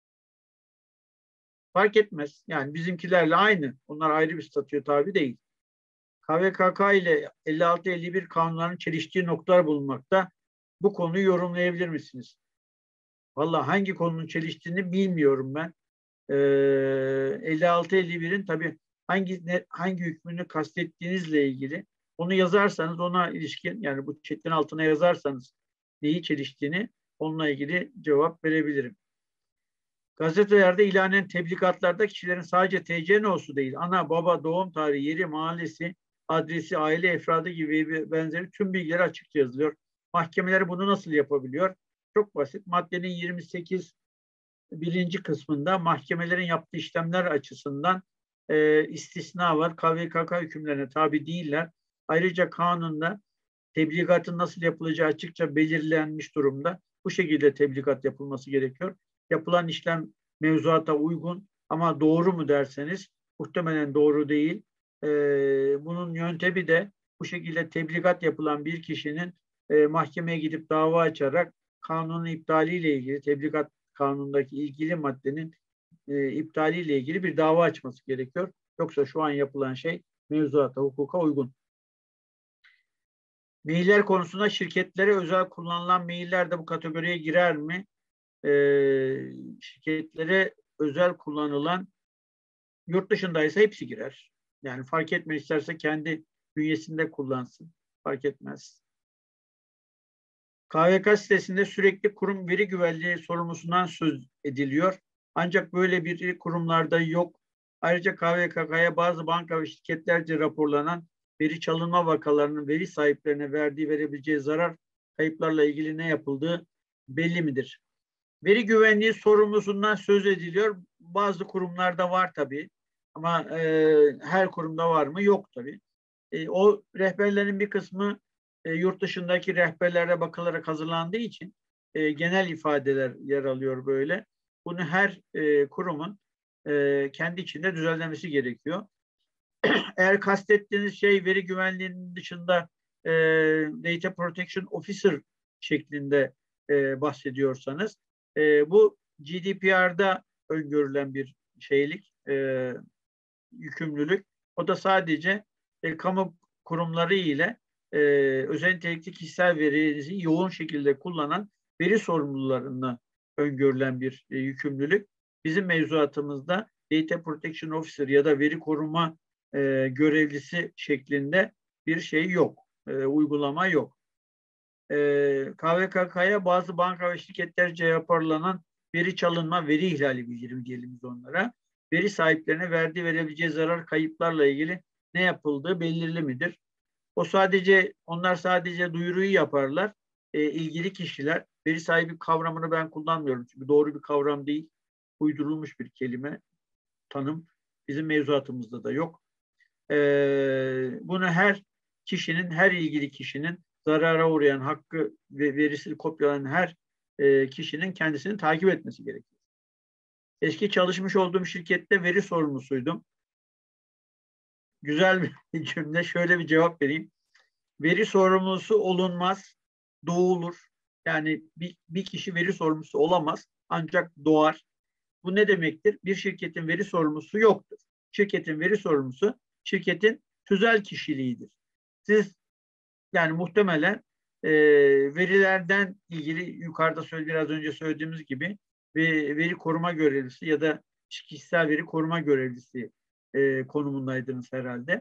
Fark etmez. Yani bizimkilerle aynı. Onlar ayrı bir statüye tabi değil. KVKK ile 56-51 kanunlarının çeliştiği noktalar bulunmakta. Bu konuyu yorumlayabilir misiniz? Vallahi hangi konunun çeliştiğini bilmiyorum ben. 56-51'in tabii hangi hükmünü kastettiğinizle ilgili onu yazarsanız ona ilişkin, yani bu chat'in altına yazarsanız neyi çeliştiğini, onunla ilgili cevap verebilirim. Gazetelerde ilanen tebligatlarda kişilerin sadece TC nüfusu değil, ana, baba, doğum tarihi, yeri, mahallesi, adresi, aile efradı gibi benzeri tüm bilgiler açıkça yazılıyor. Mahkemeler bunu nasıl yapabiliyor? Çok basit. Maddenin 28 birinci kısmında mahkemelerin yaptığı işlemler açısından istisna var. KVKK hükümlerine tabi değiller. Ayrıca kanunda tebligatın nasıl yapılacağı açıkça belirlenmiş durumda. Bu şekilde tebligat yapılması gerekiyor. Yapılan işlem mevzuata uygun ama doğru mu derseniz muhtemelen doğru değil. Bunun yöntemi de bu şekilde tebligat yapılan bir kişinin mahkemeye gidip dava açarak kanunun iptaliyle ilgili, tebligat kanunundaki ilgili maddenin iptaliyle ilgili bir dava açması gerekiyor. Yoksa şu an yapılan şey mevzuata, hukuka uygun. Mailler konusunda şirketlere özel kullanılan mailler de bu kategoriye girer mi? Şirketlere özel kullanılan, yurt dışındaysa hepsi girer. Yani fark etmez, isterse kendi bünyesinde kullansın. Fark etmez. KVK sitesinde sürekli kurum veri güvenliği sorumlusundan söz ediliyor. Ancak böyle bir kurumlarda yok. Ayrıca KVKK'ya bazı banka ve şirketlerce raporlanan veri çalınma vakalarının veri sahiplerine verebileceği zarar, kayıplarla ilgili ne yapıldığı belli midir? Veri güvenliği sorumlusundan söz ediliyor. Bazı kurumlarda var tabii. Ama her kurumda var mı? Yok tabii. O rehberlerin bir kısmı yurt dışındaki rehberlere bakılarak hazırlandığı için genel ifadeler yer alıyor böyle. Bunu her kurumun kendi içinde düzenlemesi gerekiyor. Eğer kastettiğiniz şey veri güvenliğinin dışında Data Protection Officer şeklinde bahsediyorsanız bu GDPR'da öngörülen bir şeylik, yükümlülük. O da sadece kamu kurumları ile özel nitelikli kişisel verinizi yoğun şekilde kullanan veri sorumlularına öngörülen bir yükümlülük. Bizim mevzuatımızda Data Protection Officer ya da veri koruma görevlisi şeklinde bir şey yok. Uygulama yok. KVKK'ya bazı banka ve şirketlerce yaparlanan veri çalınma, veri ihlali bildirimi diyelim biz onlara. Veri sahiplerine verebileceği zarar, kayıplarla ilgili ne yapıldığı belirli midir? Onlar sadece duyuruyu yaparlar. İlgili kişiler, veri sahibi kavramını ben kullanmıyorum. Çünkü doğru bir kavram değil. Uydurulmuş bir kelime, tanım. Bizim mevzuatımızda da yok. Bunu her ilgili kişinin, zarara uğrayan, hakkı ve verisini kopyalayan her kişinin kendisini takip etmesi gerekiyor. Eski çalışmış olduğum şirkette veri sorumlusuydum. Güzel bir cümle. Şöyle bir cevap vereyim. Veri sorumlusu olunmaz, doğulur. Yani bir kişi veri sorumlusu olamaz, ancak doğar. Bu ne demektir? Bir şirketin veri sorumlusu yoktur. Şirketin veri sorumlusu şirketin tüzel kişiliğidir. Siz yani muhtemelen verilerden ilgili yukarıda biraz önce söylediğimiz gibi veri koruma görevlisi ya da kişisel veri koruma görevlisi konumundaydınız herhalde.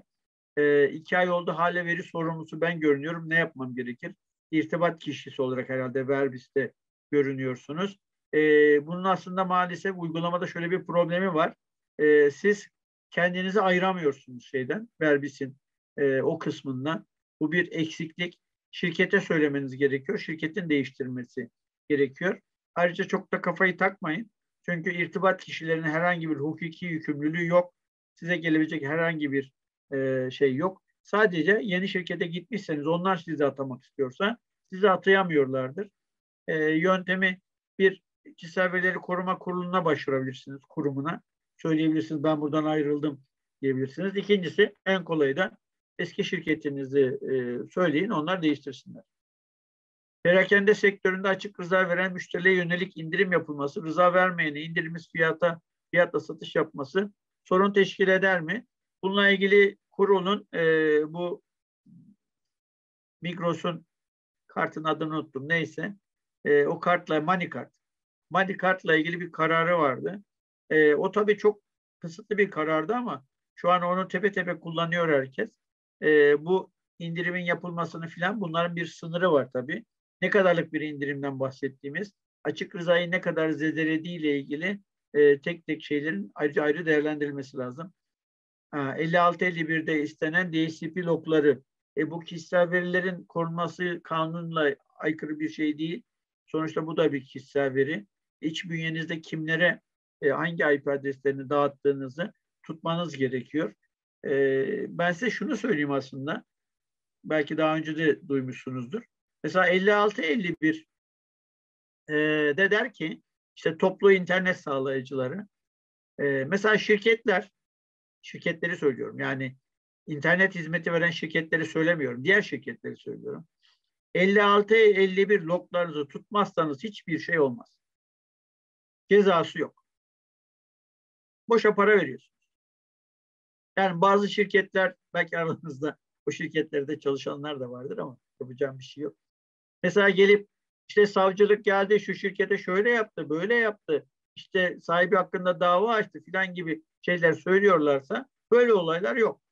2 ay oldu, hala veri sorumlusu ben görünüyorum. Ne yapmam gerekir? İrtibat kişisi olarak herhalde Verbis'te görünüyorsunuz. Bunun aslında maalesef uygulamada şöyle bir problemi var. Siz kendinizi ayıramıyorsunuz Verbis'in o kısmından. Bu bir eksiklik. Şirkete söylemeniz gerekiyor. Şirketin değiştirmesi gerekiyor. Ayrıca çok da kafayı takmayın. Çünkü irtibat kişilerinin herhangi bir hukuki yükümlülüğü yok. Size gelebilecek herhangi bir şey yok. Sadece yeni şirkete gitmişseniz, onlar sizi atamak istiyorsa sizi atayamıyorlardır. Yöntemi, bir kişisel verileri koruma kuruluna başvurabilirsiniz, kurumuna. Söyleyebilirsiniz, ben buradan ayrıldım diyebilirsiniz. İkincisi, en kolayı da eski şirketinizi söyleyin, onlar değiştirsinler. Perakende sektöründe açık rıza veren müşterilere yönelik indirim yapılması, rıza vermeyene indirimiz fiyatla satış yapması sorun teşkil eder mi? Bununla ilgili kurulun bu Migros'un kartın adını unuttum, neyse, o kartla Money kartla ilgili bir kararı vardı. O tabii çok kısıtlı bir karardı ama şu an onu tepe tepe kullanıyor herkes. Bu indirimin yapılmasını filan, bunların bir sınırı var tabii. Ne kadarlık bir indirimden bahsettiğimiz, açık rızayı ne kadar zedelediği ile ilgili tek tek şeylerin ayrı ayrı değerlendirilmesi lazım. 56-51'de istenen DHCP logları. Bu kişisel verilerin korunması kanunla aykırı bir şey değil. Sonuçta bu da bir kişisel veri. İç bünyenizde kimlere hangi IP adreslerini dağıttığınızı tutmanız gerekiyor. Ben size şunu söyleyeyim aslında. Belki daha önce de duymuşsunuzdur. Mesela 56-51 de der ki işte toplu internet sağlayıcıları. Mesela şirketleri söylüyorum. Yani internet hizmeti veren şirketleri söylemiyorum. Diğer şirketleri söylüyorum. 56-51 loglarınızı tutmazsanız hiçbir şey olmaz. Cezası yok. Boşa para veriyorsunuz. Yani bazı şirketler, belki aranızda o şirketlerde çalışanlar da vardır ama yapacağım bir şey yok. Mesela gelip işte savcılık geldi, şu şirkete şöyle yaptı, böyle yaptı, işte sahibi hakkında dava açtı filan gibi şeyler söylüyorlarsa, böyle olaylar yok.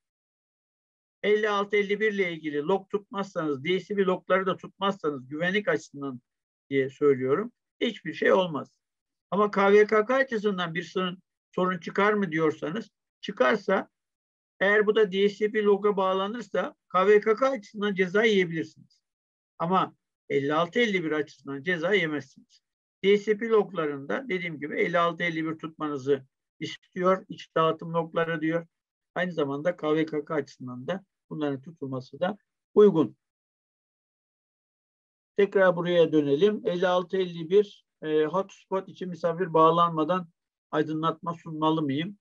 56-51 ile ilgili log tutmazsanız, DSP logları da tutmazsanız güvenlik açısından diye söylüyorum, hiçbir şey olmaz. Ama KVKK açısından bir sorun çıkar mı diyorsanız, çıkarsa, eğer bu da DSP loga bağlanırsa KVKK açısından ceza yiyebilirsiniz. Ama 56-51 açısından ceza yemezsiniz. DSP loglarında dediğim gibi 56-51 tutmanızı istiyor. İç dağıtım logları diyor. Aynı zamanda KVKK açısından da bunların tutulması da uygun. Tekrar buraya dönelim. 56-51 hotspot için misafir bağlanmadan aydınlatma sunmalı mıyım?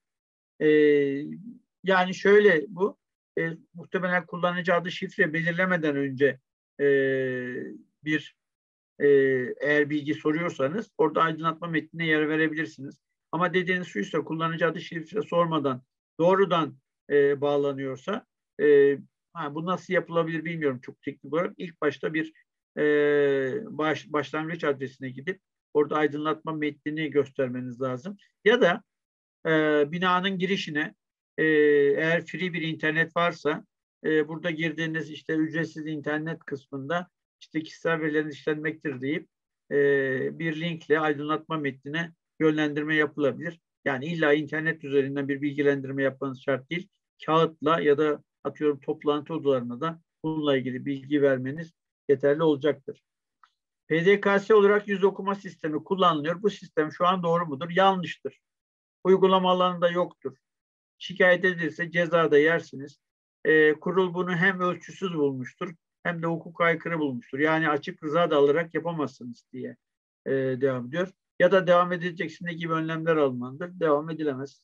Yani şöyle, bu muhtemelen kullanıcı adı şifre belirlemeden önce bir eğer bilgi soruyorsanız orada aydınlatma metnine yer verebilirsiniz. Ama dediğiniz şuysa, kullanıcı adı şifre sormadan doğrudan bağlanıyorsa, bu nasıl yapılabilir bilmiyorum çok teknik olarak. İlk başta bir başlangıç adresine gidip orada aydınlatma metnini göstermeniz lazım. Ya da binanın girişine eğer free bir internet varsa burada girdiğiniz işte ücretsiz internet kısmında işte kişisel verilerin işlenmektir deyip bir linkle aydınlatma metnine yönlendirme yapılabilir. Yani illa internet üzerinden bir bilgilendirme yapmanız şart değil. Kağıtla ya da atıyorum toplantı odalarına da bununla ilgili bilgi vermeniz yeterli olacaktır. PDKS olarak yüz okuma sistemi kullanılıyor. Bu sistem şu an doğru mudur? Yanlıştır. Uygulama alanında yoktur. Şikayet edilirse ceza da yersiniz. Kurul bunu hem ölçüsüz bulmuştur hem de hukuka aykırı bulmuştur. Yani açık rıza da alarak yapamazsınız diye devam ediyor. Ya da devam edilecekse ne gibi önlemler alınmalıdır? Devam edilemez.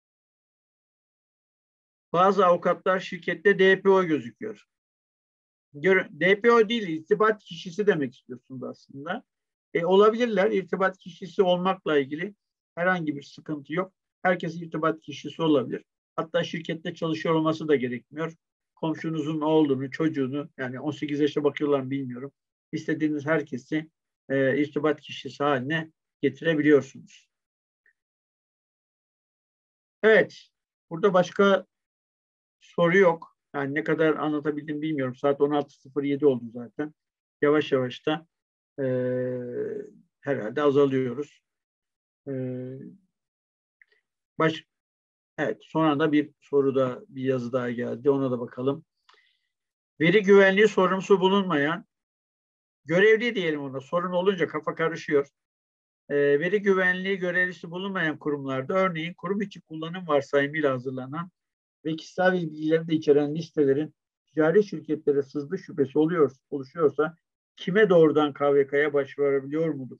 Bazı avukatlar şirkette DPO gözüküyor. DPO değil, irtibat kişisi demek istiyorsunuz aslında. Olabilirler. İrtibat kişisi olmakla ilgili herhangi bir sıkıntı yok. Herkes irtibat kişisi olabilir. Hatta şirkette çalışıyor olması da gerekmiyor. Komşunuzun oğlunu, çocuğunu, yani 18 yaşa bakıyorlar bilmiyorum. İstediğiniz herkesi irtibat kişisi haline getirebiliyorsunuz. Evet. Burada başka soru yok. Yani ne kadar anlatabildim bilmiyorum. Saat 16.07 oldu zaten. Yavaş yavaş da e, herhalde azalıyoruz. E, baş, evet, sonra da bir soru da bir yazı daha geldi. Ona da bakalım. Veri güvenliği sorumlusu bulunmayan görevli diyelim ona. Sorun olunca kafa karışıyor. Veri güvenliği görevlisi bulunmayan kurumlarda örneğin kurum içi kullanım varsayımıyla hazırlanan ve kişisel bilgileri de içeren listelerin ticari şirketlere sızdı şüphesi oluşuyorsa kime doğrudan KVK'ya başvurabiliyor mudur?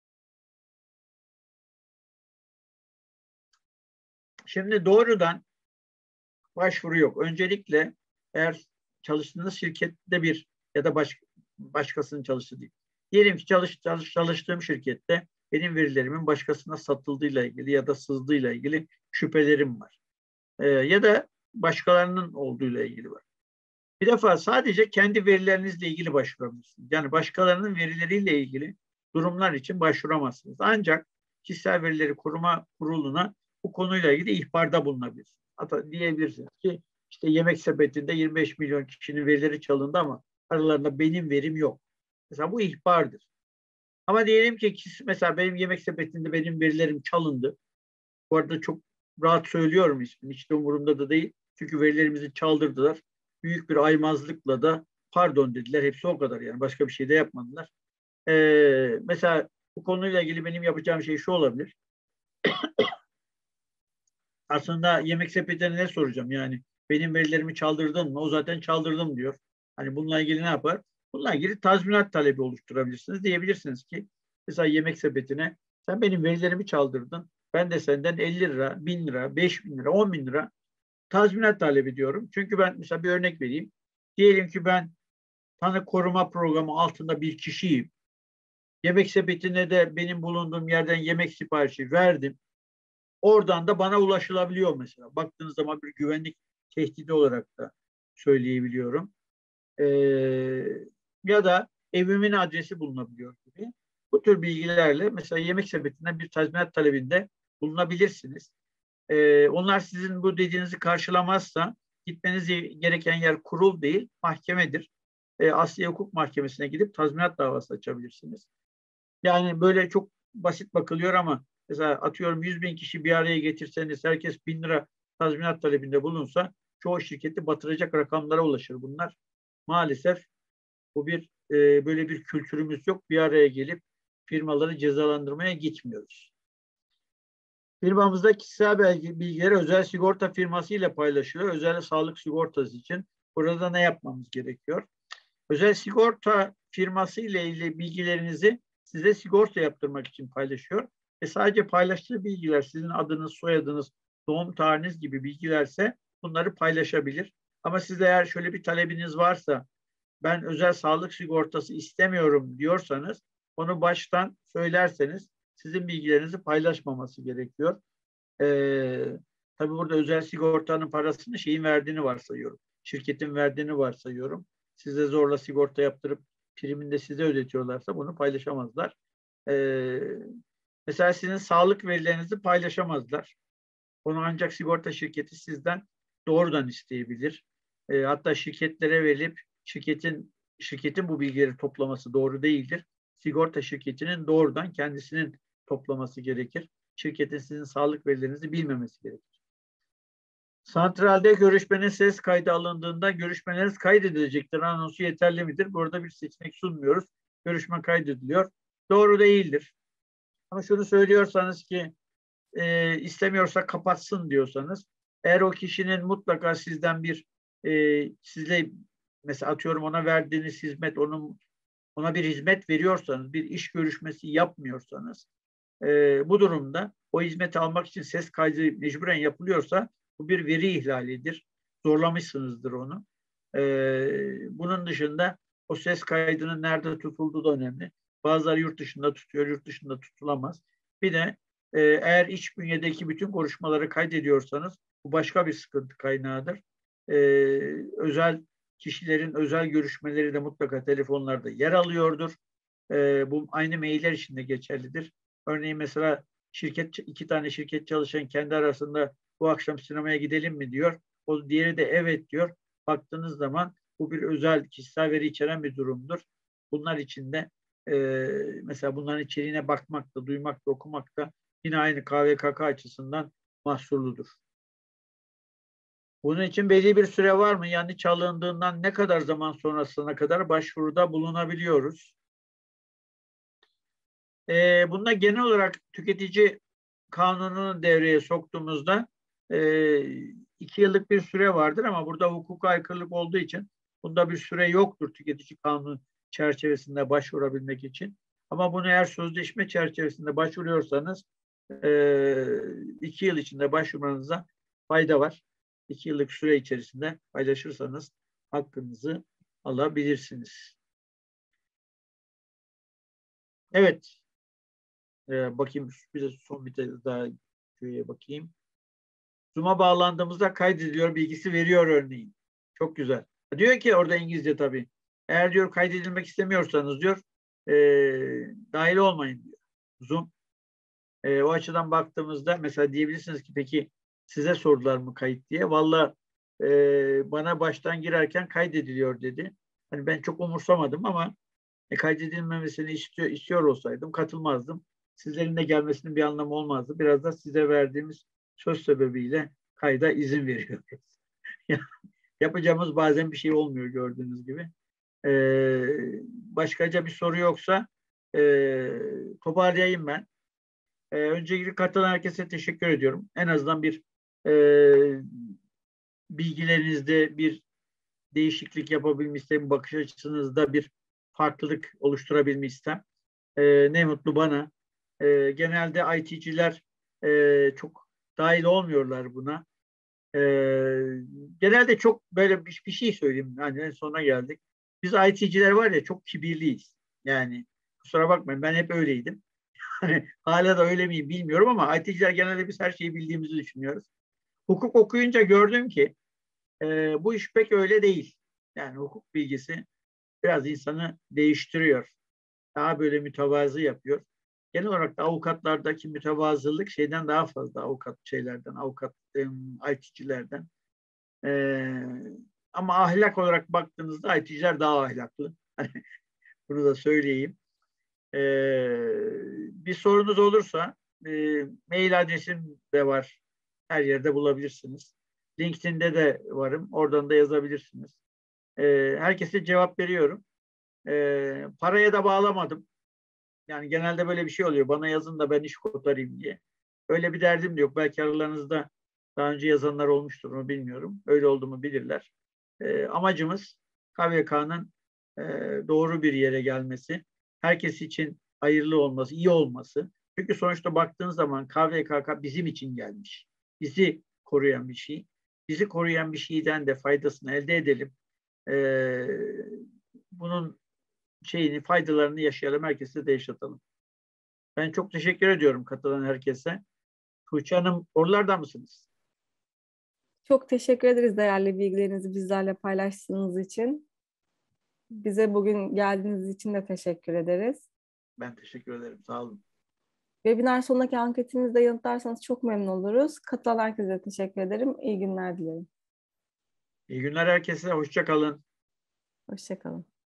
Şimdi doğrudan başvuru yok. Öncelikle eğer çalıştığınız şirkette bir ya da başkasının çalıştığı değil. Diyelim ki çalıştığım şirkette benim verilerimin başkasına satıldığıyla ilgili ya da sızdığıyla ilgili şüphelerim var. Ya da başkalarının olduğuyla ilgili var. Bir defa sadece kendi verilerinizle ilgili başvurabilirsiniz. Yani başkalarının verileriyle ilgili durumlar için başvuramazsınız. Ancak kişisel verileri koruma kuruluna bu konuyla ilgili ihbarda bulunabilirsiniz. Hatta diyebilirsiniz ki işte Yemek Sepeti'nde 25 milyon kişinin verileri çalındı ama aralarında benim verim yok. Mesela bu ihbardır. Ama diyelim ki mesela benim Yemek Sepeti'nde benim verilerim çalındı. Bu arada çok rahat söylüyorum ismini. Hiç de umurumda da değil. Çünkü verilerimizi çaldırdılar. Büyük bir aymazlıkla da pardon dediler. Hepsi o kadar yani. Başka bir şey de yapmadılar. Mesela bu konuyla ilgili benim yapacağım şey şu olabilir. Aslında Yemek Sepeti'ne ne soracağım? Yani benim verilerimi çaldırdın mı? O zaten çaldırdım diyor. Hani bununla ilgili ne yapar? Bununla ilgili tazminat talebi oluşturabilirsiniz. Diyebilirsiniz ki mesela Yemek Sepeti'ne sen benim verilerimi çaldırdın. Ben de senden 50 lira, 1000 lira, 5000 lira, 10 bin lira tazminat talep ediyorum. Çünkü ben mesela bir örnek vereyim. Diyelim ki ben tanık koruma programı altında bir kişiyim. Yemek Sepeti'ne de benim bulunduğum yerden yemek siparişi verdim. Oradan da bana ulaşılabiliyor mesela. Baktığınız zaman bir güvenlik tehdidi olarak da söyleyebiliyorum. Ee, ya da evimin adresi bulunabiliyor gibi. Bu tür bilgilerle mesela Yemek Sepeti'nden bir tazminat talebinde bulunabilirsiniz. Onlar sizin bu dediğinizi karşılamazsa gitmeniz gereken yer kurul değil, mahkemedir. Asliye Hukuk Mahkemesi'ne gidip tazminat davası açabilirsiniz. Yani böyle çok basit bakılıyor ama mesela atıyorum 100 bin kişi bir araya getirseniz herkes 1000 lira tazminat talebinde bulunsa çoğu şirketi batıracak rakamlara ulaşır bunlar. Maalesef bu böyle bir kültürümüz yok. Bir araya gelip firmaları cezalandırmaya gitmiyoruz. Firmamızda kişisel bilgileri özel sigorta firması ile paylaşılıyor. Özel sağlık sigortası için. Burada ne yapmamız gerekiyor? Özel sigorta firması ile ilgili bilgilerinizi size sigorta yaptırmak için paylaşıyor. Sadece paylaştığı bilgiler sizin adınız, soyadınız, doğum tarihiniz gibi bilgilerse bunları paylaşabilir. Ama siz eğer şöyle bir talebiniz varsa ben özel sağlık sigortası istemiyorum diyorsanız onu baştan söylerseniz sizin bilgilerinizi paylaşmaması gerekiyor. Tabii burada özel sigortanın parasını şeyin verdiğini varsayıyorum. Şirketin verdiğini varsayıyorum. Size zorla sigorta yaptırıp primini de size ödetiyorlarsa bunu paylaşamazlar. Ee, mesela sizin sağlık verilerinizi paylaşamazlar. Onu ancak sigorta şirketi sizden doğrudan isteyebilir. Hatta şirketlere verip şirketin bu bilgileri toplaması doğru değildir. Sigorta şirketinin doğrudan kendisinin toplaması gerekir. Şirketin sizin sağlık verilerinizi bilmemesi gerekir. Santralde görüşmenin ses kaydı alındığında görüşmeleriniz kaydedilecektir. Anonsu yeterli midir? Burada bir seçenek sunmuyoruz. Görüşme kaydediliyor. Doğru değildir. Ama şunu söylüyorsanız ki istemiyorsa kapatsın diyorsanız eğer o kişinin mutlaka sizden sizle mesela atıyorum ona verdiğiniz hizmet ona bir hizmet veriyorsanız bir iş görüşmesi yapmıyorsanız bu durumda o hizmeti almak için ses kaydı mecburen yapılıyorsa bu bir veri ihlalidir. Zorlamışsınızdır onu. Bunun dışında o ses kaydının nerede tutulduğu da önemli. Bazıları yurt dışında tutuyor, yurt dışında tutulamaz. Bir de eğer iç bünyedeki bütün konuşmaları kaydediyorsanız bu başka bir sıkıntı kaynağıdır. Özel kişilerin özel görüşmeleri de mutlaka telefonlarda yer alıyordur. Bu aynı mailler için de geçerlidir. Örneğin mesela iki tane şirket çalışan kendi arasında bu akşam sinemaya gidelim mi diyor. O diğeri de evet diyor. baktığınız zaman bu bir özel kişisel veri içeren bir durumdur. Bunlar içinde mesela bunların içeriğine bakmak da, duymak da, okumak da yine aynı KVKK açısından mahsurludur. Bunun için belli bir süre var mı? Yani çalındığından ne kadar zaman sonrasına kadar başvuruda bulunabiliyoruz? Bunda genel olarak tüketici kanununu devreye soktuğumuzda 2 yıllık bir süre vardır ama burada hukuka aykırılık olduğu için bunda bir süre yoktur tüketici kanunu çerçevesinde başvurabilmek için. Ama bunu eğer sözleşme çerçevesinde başvuruyorsanız 2 yıl içinde başvurmanıza fayda var. 2 yıllık süre içerisinde paylaşırsanız hakkınızı alabilirsiniz. Evet. Bakayım bir de son bir daha bakayım. Zoom'a bağlandığımızda kaydediliyor bilgisi veriyor örneğin. Çok güzel. Diyor ki orada İngilizce tabii. Eğer diyor kaydedilmek istemiyorsanız diyor dahil olmayın diyor. Zoom. O açıdan baktığımızda mesela diyebilirsiniz ki peki size sordular mı kayıt diye. Valla bana baştan girerken kaydediliyor dedi. Hani ben çok umursamadım ama kaydedilmemesini istiyor olsaydım katılmazdım. Sizlerin de gelmesinin bir anlamı olmazdı. Biraz da size verdiğimiz söz sebebiyle kayda izin veriyoruz. Yapacağımız bazen bir şey olmuyor gördüğünüz gibi. Başkaca bir soru yoksa toparlayayım ben. Öncelikle katılan herkese teşekkür ediyorum. En azından bir bilgilerinizde bir değişiklik yapabilmişsem, bakış açınızda bir farklılık oluşturabilmişsem ne mutlu bana. Genelde IT'ciler çok dahil olmuyorlar buna. Genelde çok böyle bir şey söyleyeyim. Yani en sona geldik. Biz IT'ciler var ya çok kibirliyiz. Yani kusura bakmayın ben hep öyleydim. Hani hala da öyle miyim bilmiyorum ama IT'ciler genelde biz her şeyi bildiğimizi düşünüyoruz. Hukuk okuyunca gördüm ki bu iş pek öyle değil. Yani hukuk bilgisi biraz insanı değiştiriyor. Daha böyle mütevazı yapıyor. Genel olarak da avukatlardaki mütevazılık şeyden daha fazla avukat şeylerden, avukat IT'cilerden. Ama ahlak olarak baktığınızda IT'ciler daha ahlaklı. Bunu da söyleyeyim. Bir sorunuz olursa mail adresim de var. Her yerde bulabilirsiniz. LinkedIn'de de varım. Oradan da yazabilirsiniz. Herkese cevap veriyorum. Paraya da bağlamadım. Yani genelde böyle bir şey oluyor. Bana yazın da ben iş kotarayım diye. Öyle bir derdim de yok. Belki aralarınızda daha önce yazanlar olmuştur mu bilmiyorum. Öyle olduğumu bilirler. Amacımız KVK'nın doğru bir yere gelmesi. Herkes için hayırlı olması, iyi olması. Çünkü sonuçta baktığınız zaman KVKK bizim için gelmiş. Bizi koruyan bir şey. Bizi koruyan bir şeyden de faydasını elde edelim. Bunun faydalarını yaşayalım. Herkese de yaşatalım. Ben çok teşekkür ediyorum katılan herkese. Tuğçe Hanım, oralarda mısınız? Çok teşekkür ederiz değerli bilgilerinizi bizlerle paylaştığınız için. Bize bugün geldiğiniz için de teşekkür ederiz. Ben teşekkür ederim. Sağ olun. Webinar sonundaki anketimizde yanıtlarsanız çok memnun oluruz. Katılan herkese teşekkür ederim. İyi günler dilerim. İyi günler herkese. Hoşça kalın. Hoşça kalın.